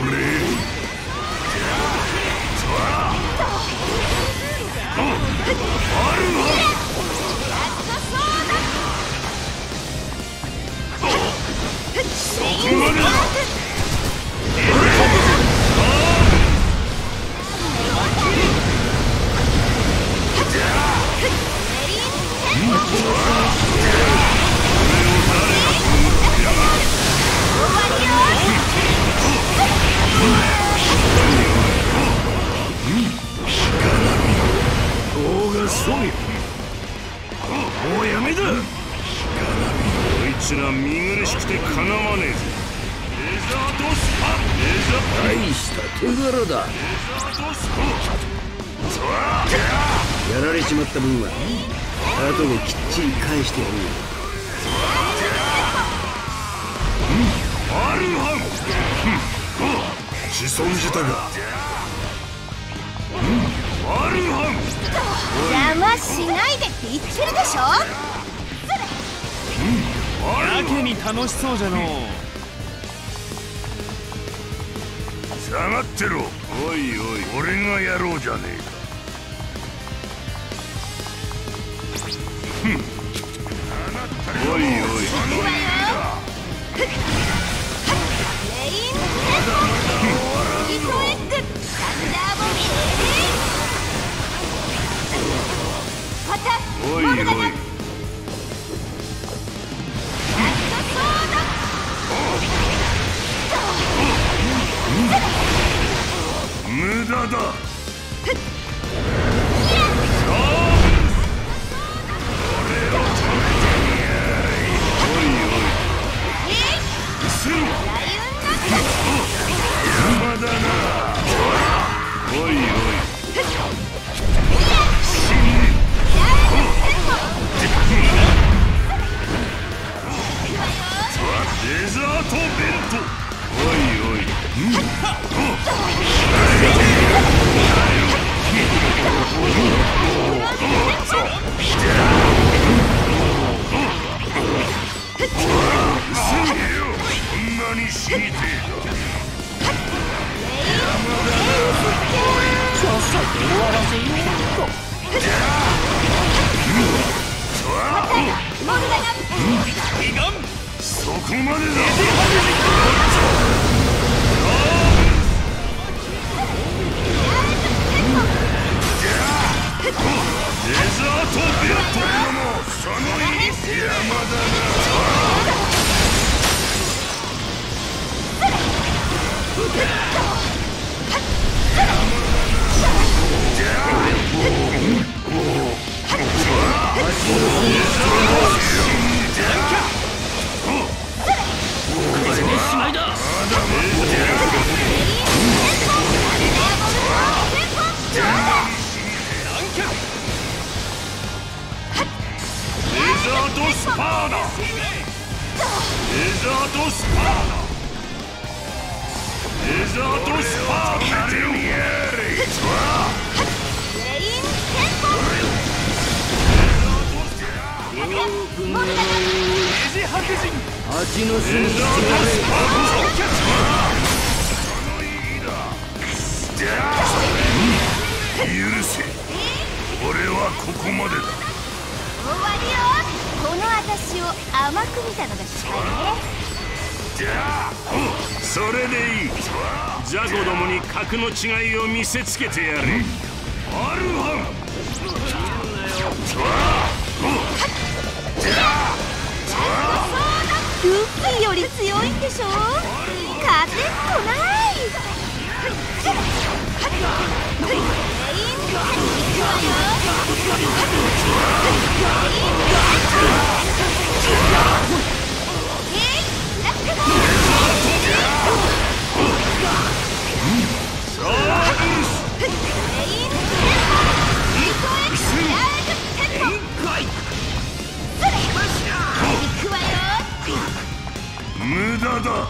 [SPEAKER 2] もうやめだ。こいつら見苦しくてかなわねえぜ。レザードスパン。レザー
[SPEAKER 4] 大した手柄だ。やられちまった分は後できっちり返してやるよ。
[SPEAKER 2] アルハン。子孫自体が。アルハン。
[SPEAKER 7] 邪魔しないでって言ってるでしょ。
[SPEAKER 5] やけに楽しそうじゃのう。
[SPEAKER 2] 下がってろ。おいおい、俺がやろうじゃねえか。おいおい。おいおい。無駄だ。 死にてえだ。
[SPEAKER 4] さっさと終わらせようと。
[SPEAKER 2] そこまでだ。デザートベルトもその山だな。レザードスパーダ。レザードスパーダ。レザードスパーダ。レインテンポ。
[SPEAKER 4] 味のすみ
[SPEAKER 2] 許せ。俺はここまでだ。
[SPEAKER 7] 終わりよ。この私を甘く見たのが失敗ね。
[SPEAKER 2] それでいい。ジャゴどもに格の違いを見せつけてやれ。アルハン。
[SPEAKER 7] ルフィより強いんでしょ。勝てっこない。
[SPEAKER 2] 無駄だ。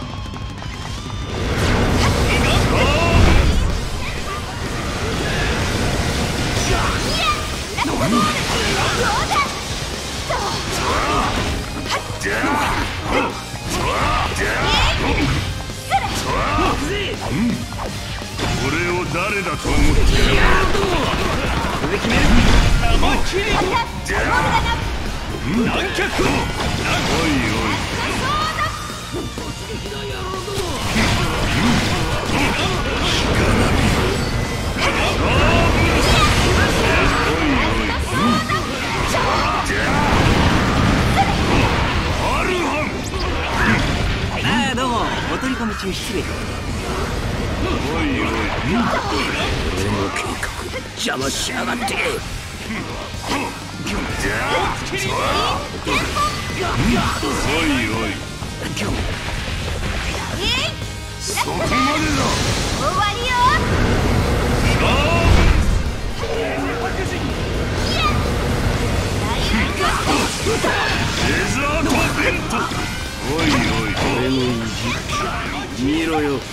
[SPEAKER 2] 俺を誰だと思ってる。南極。おいおい。
[SPEAKER 8] ああどうもお取り込み中失礼。
[SPEAKER 2] おいおい。
[SPEAKER 4] 俺の計画邪魔しやがって。
[SPEAKER 2] おいおい。そこまでだ。
[SPEAKER 7] 終わりよ。
[SPEAKER 2] レザードベント。おいおい。
[SPEAKER 4] 俺の意地見ろよ。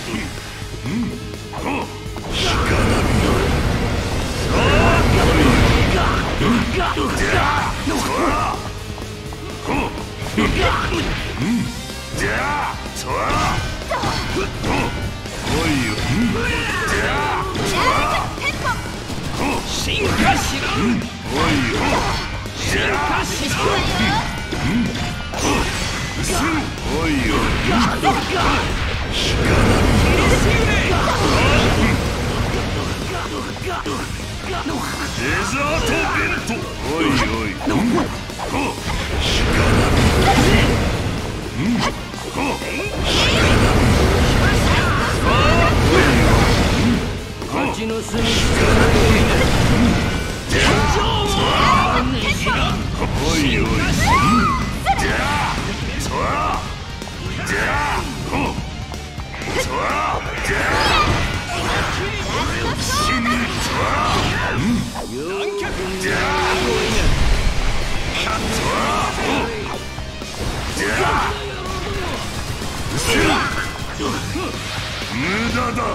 [SPEAKER 8] 進化しろ。進化しろ。
[SPEAKER 2] おいおい。デザートベント。おいおい。
[SPEAKER 4] 味のすみ
[SPEAKER 2] おいおい。無駄だ。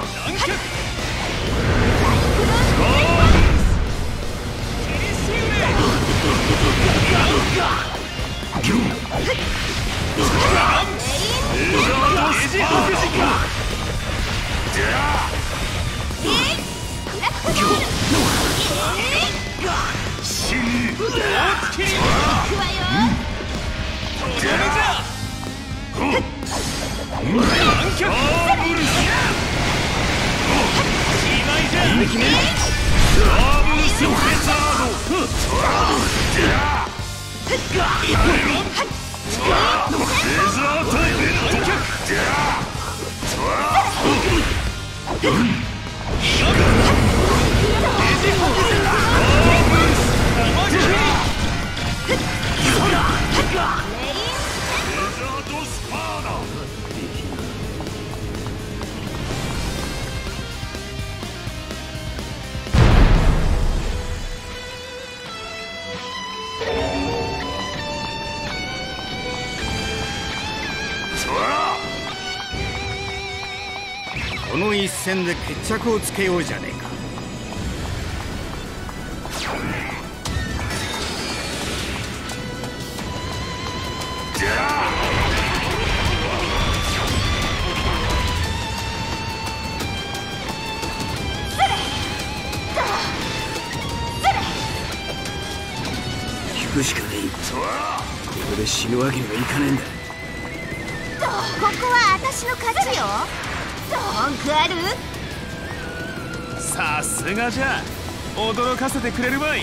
[SPEAKER 2] レザードスパーダ。 死に
[SPEAKER 7] 行くわよ。
[SPEAKER 4] この一戦で決着をつけようじゃねえか。
[SPEAKER 8] 引くしかねえ。ここで死ぬわけにはいかねえんだ。
[SPEAKER 7] ここは私の勝ちよ。文句ある？
[SPEAKER 5] さすがじゃ。驚かせてくれるまい。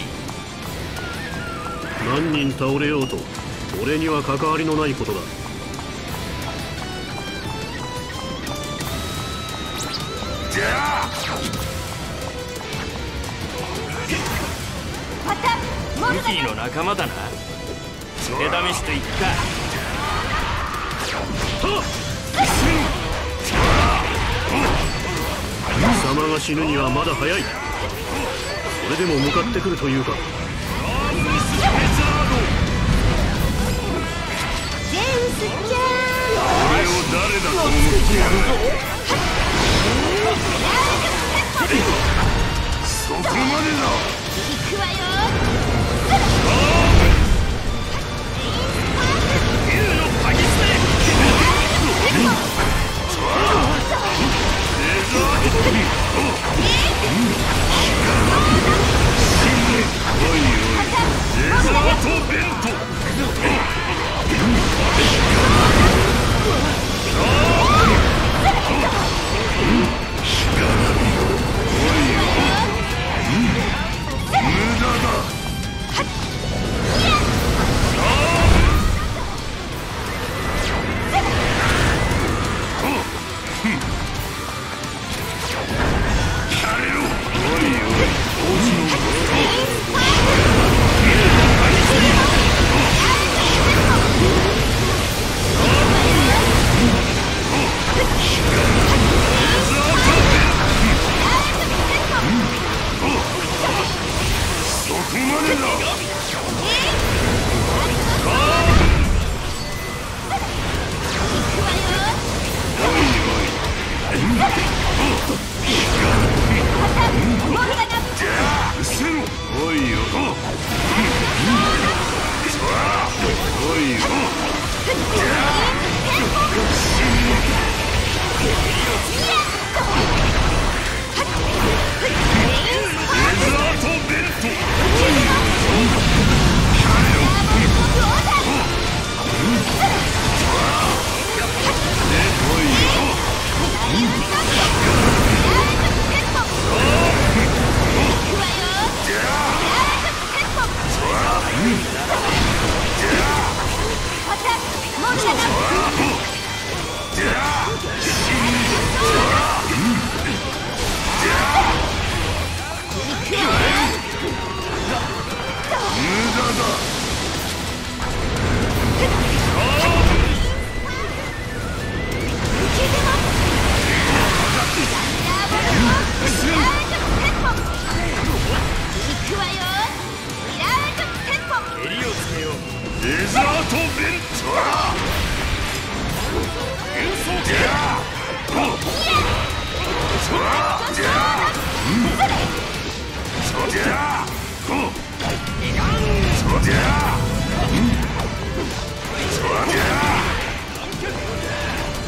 [SPEAKER 3] 何人倒れようと俺には関わりのないことだ。
[SPEAKER 7] また
[SPEAKER 4] ルフィの仲間だな。手試しといっか。
[SPEAKER 3] 貴様が死ぬにはまだ早い。それでも向かってくるというか。
[SPEAKER 7] ゼウスちゃん、
[SPEAKER 2] 俺を誰だと思ってやる。そこまでだ。
[SPEAKER 7] 行くわよ。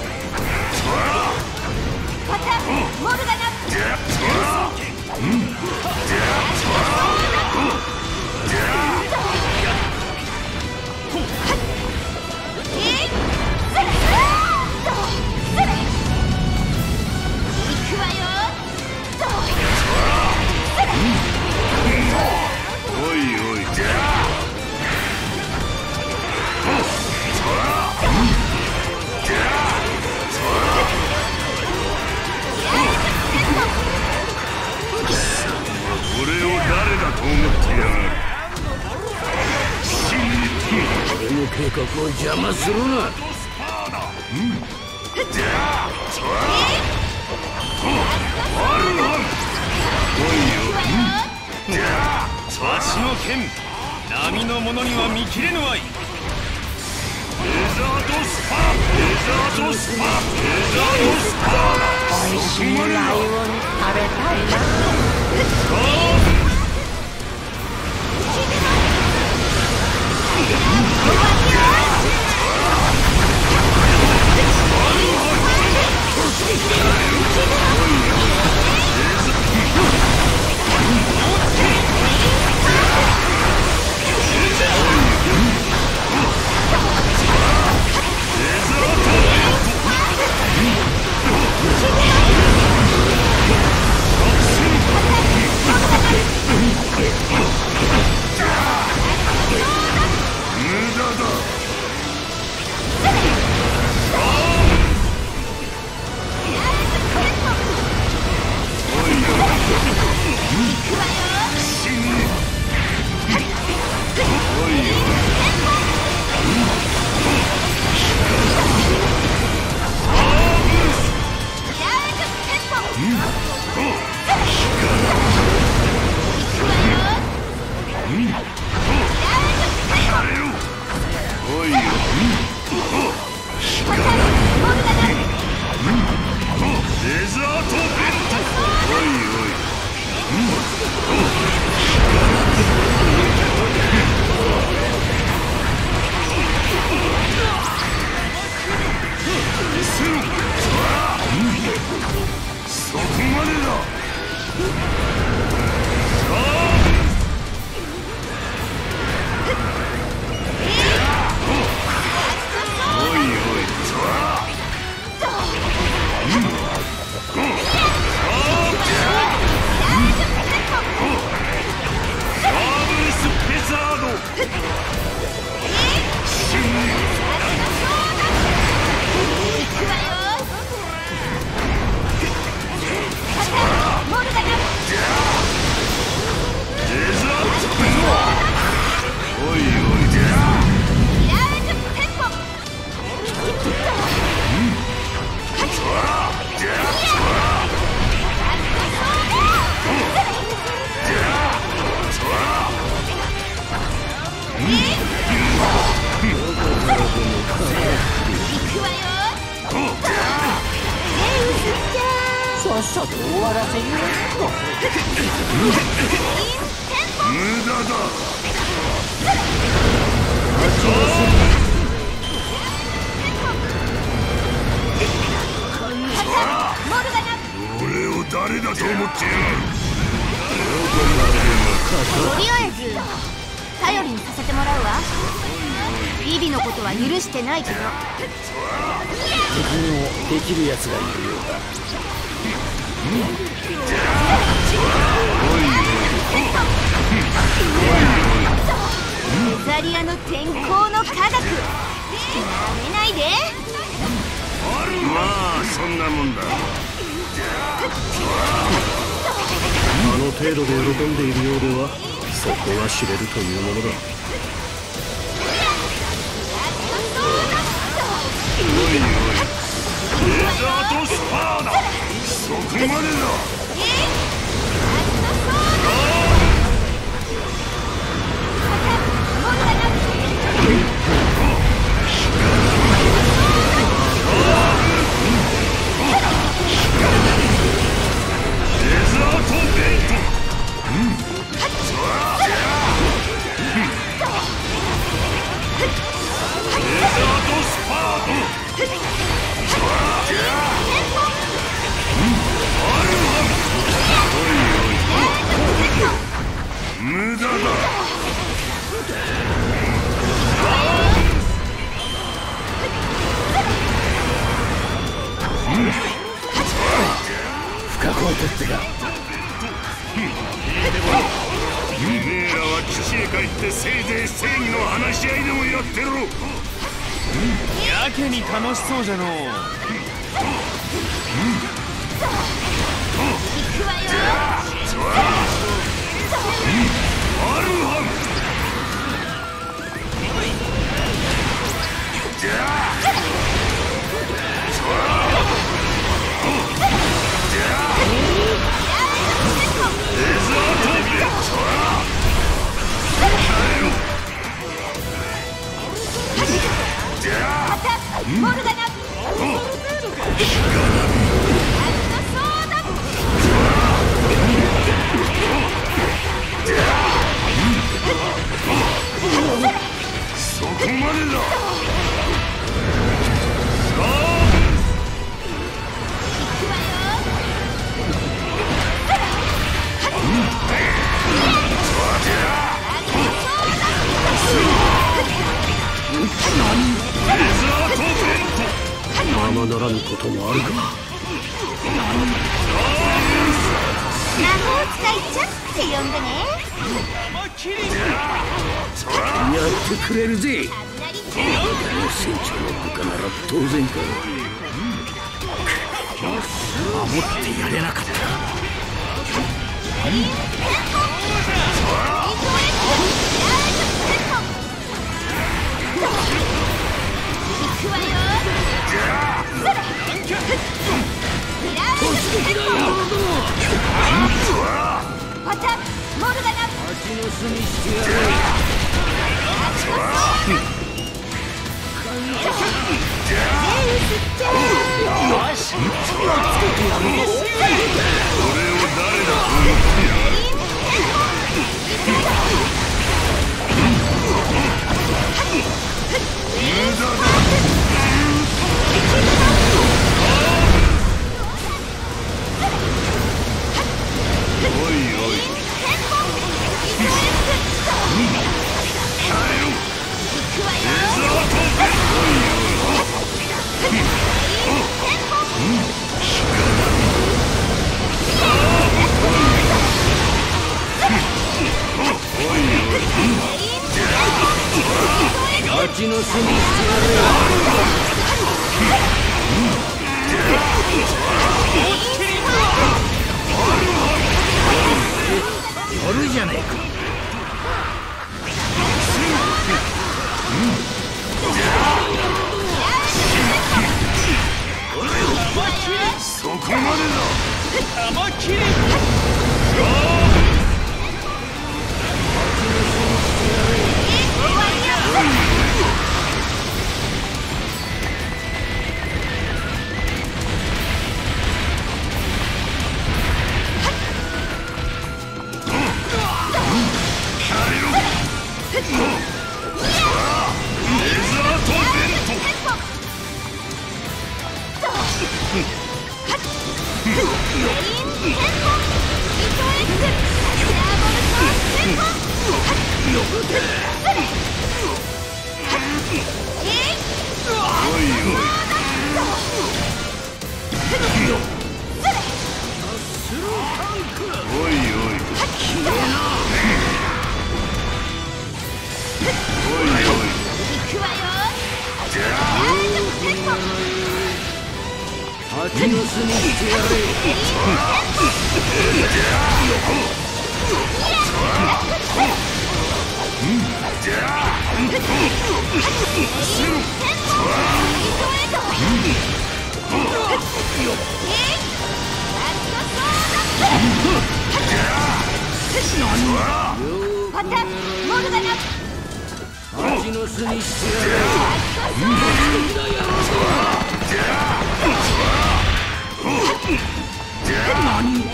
[SPEAKER 7] モルガナ。
[SPEAKER 2] ってやがる。
[SPEAKER 8] 俺の計画を邪魔するな。
[SPEAKER 5] わしの剣、波の者には見切れぬわい。
[SPEAKER 2] レザードスパー、レザードスパー、レザードスパー。
[SPEAKER 1] 美味しいライオン食べたいな。さっさと終わらせよう。
[SPEAKER 2] 無駄だ。俺を誰だと思ってやる。
[SPEAKER 7] とりあえず頼りにさせてもらうわ。ビビのことは許してないけど。
[SPEAKER 4] 敵にもできるやつがいるようだ。
[SPEAKER 7] レザリアの天候の科学なめないで。
[SPEAKER 2] まあそんなもんだ。
[SPEAKER 3] あの程度で喜んでいるようではそこが知れるというものだ。
[SPEAKER 2] レザードスパーだ。そこまでだ。無駄だ。
[SPEAKER 4] 不可抗徹が。
[SPEAKER 2] おめえらは基地へ帰ってせいぜい正義の話し合いでもやってろ。
[SPEAKER 5] やけに楽しそうじゃのう。
[SPEAKER 7] 行くわよ。
[SPEAKER 2] アルハン
[SPEAKER 7] モルガナ
[SPEAKER 2] そこまでだ。
[SPEAKER 3] ままならぬこともあるか。
[SPEAKER 7] 魔法使いちゃって呼んでね。
[SPEAKER 8] やってくれるぜ。あの船長の部下なら当然か。守ってやれなかった。行くわよ。またモルガナ。蜂の巣にしてやれ。よし、
[SPEAKER 2] 俺を誰だと思ってやる。無駄だ。おいおい。
[SPEAKER 8] 蜂の巣にしてやれ。やるじゃねえか。
[SPEAKER 2] そこまでだ。
[SPEAKER 4] 玉切り。
[SPEAKER 8] 蜂の巣にしてやれ。
[SPEAKER 7] またモルガナ。
[SPEAKER 8] 蜂の巣にしてやれ。何？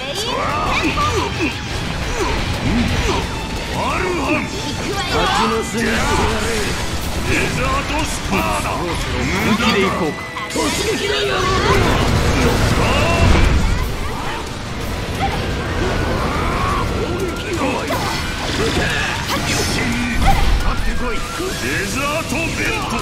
[SPEAKER 2] アルハン。
[SPEAKER 8] 蜂の巣にしてやれ。
[SPEAKER 2] デザートスパーだ。
[SPEAKER 4] 本気で行こうか。
[SPEAKER 8] 突撃だよ。
[SPEAKER 2] デザートベルト。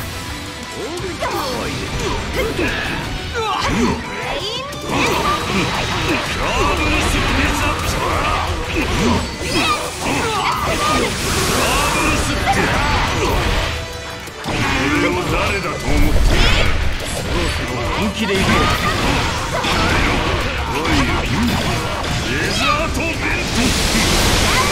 [SPEAKER 2] 俺を誰だと思ってる。
[SPEAKER 4] 本気で行こうか。
[SPEAKER 2] おい、デザートベルト。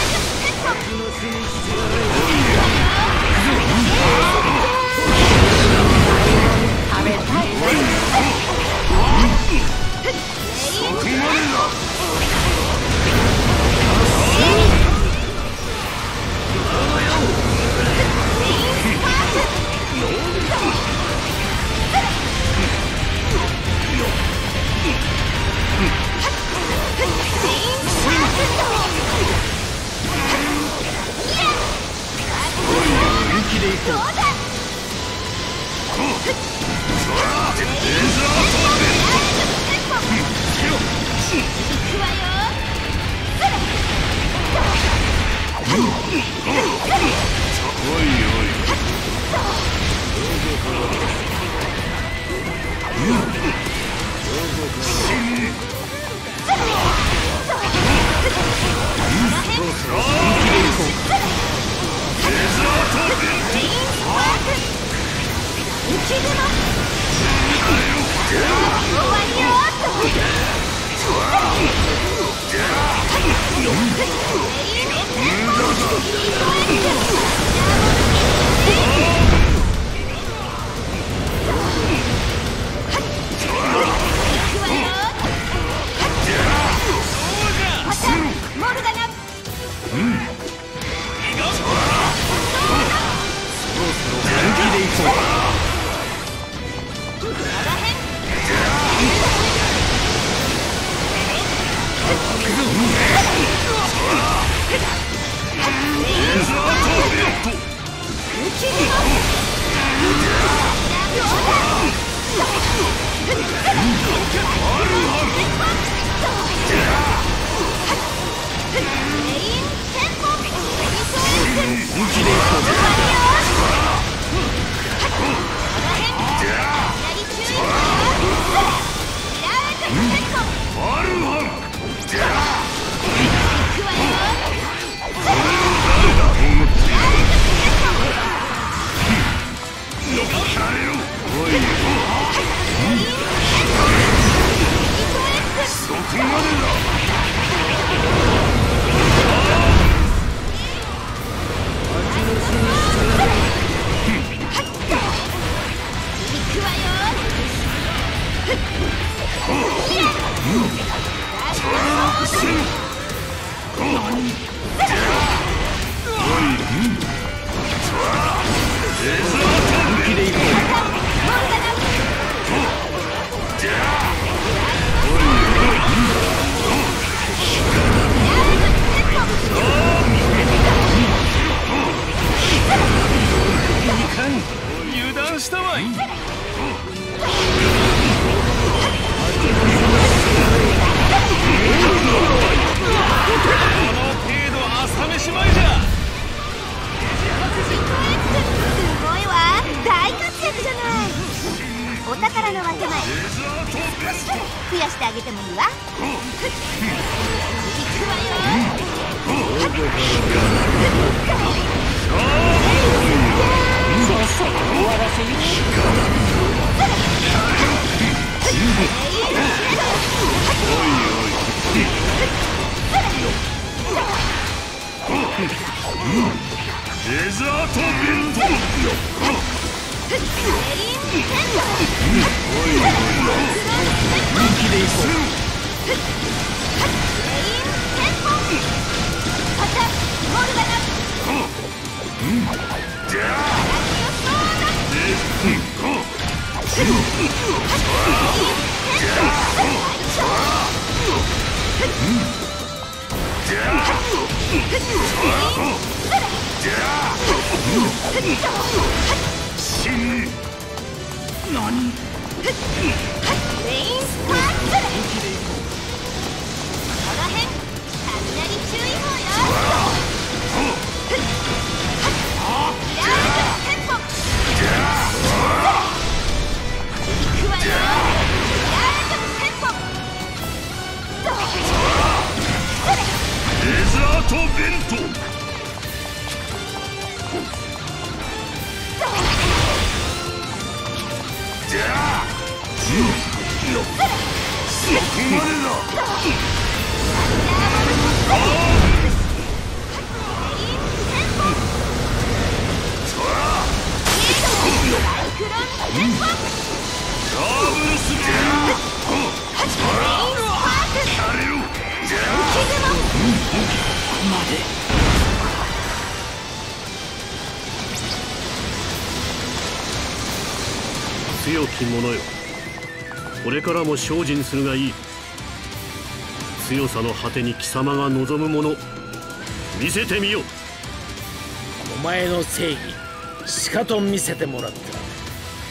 [SPEAKER 3] 強き者よ、これからも精進するがいい。強さの果てに貴様が望むもの、見せてみよ。
[SPEAKER 4] お前の正義しかと見せてもらった。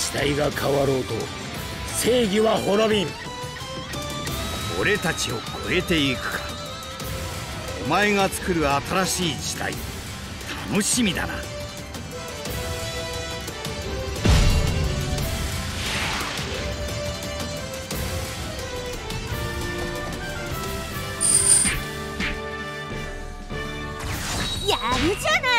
[SPEAKER 4] 時代が変わろうと正義は滅びん。
[SPEAKER 9] 俺たちを超えていくか。お前が作る新しい時代、楽しみだな。
[SPEAKER 7] やるじゃな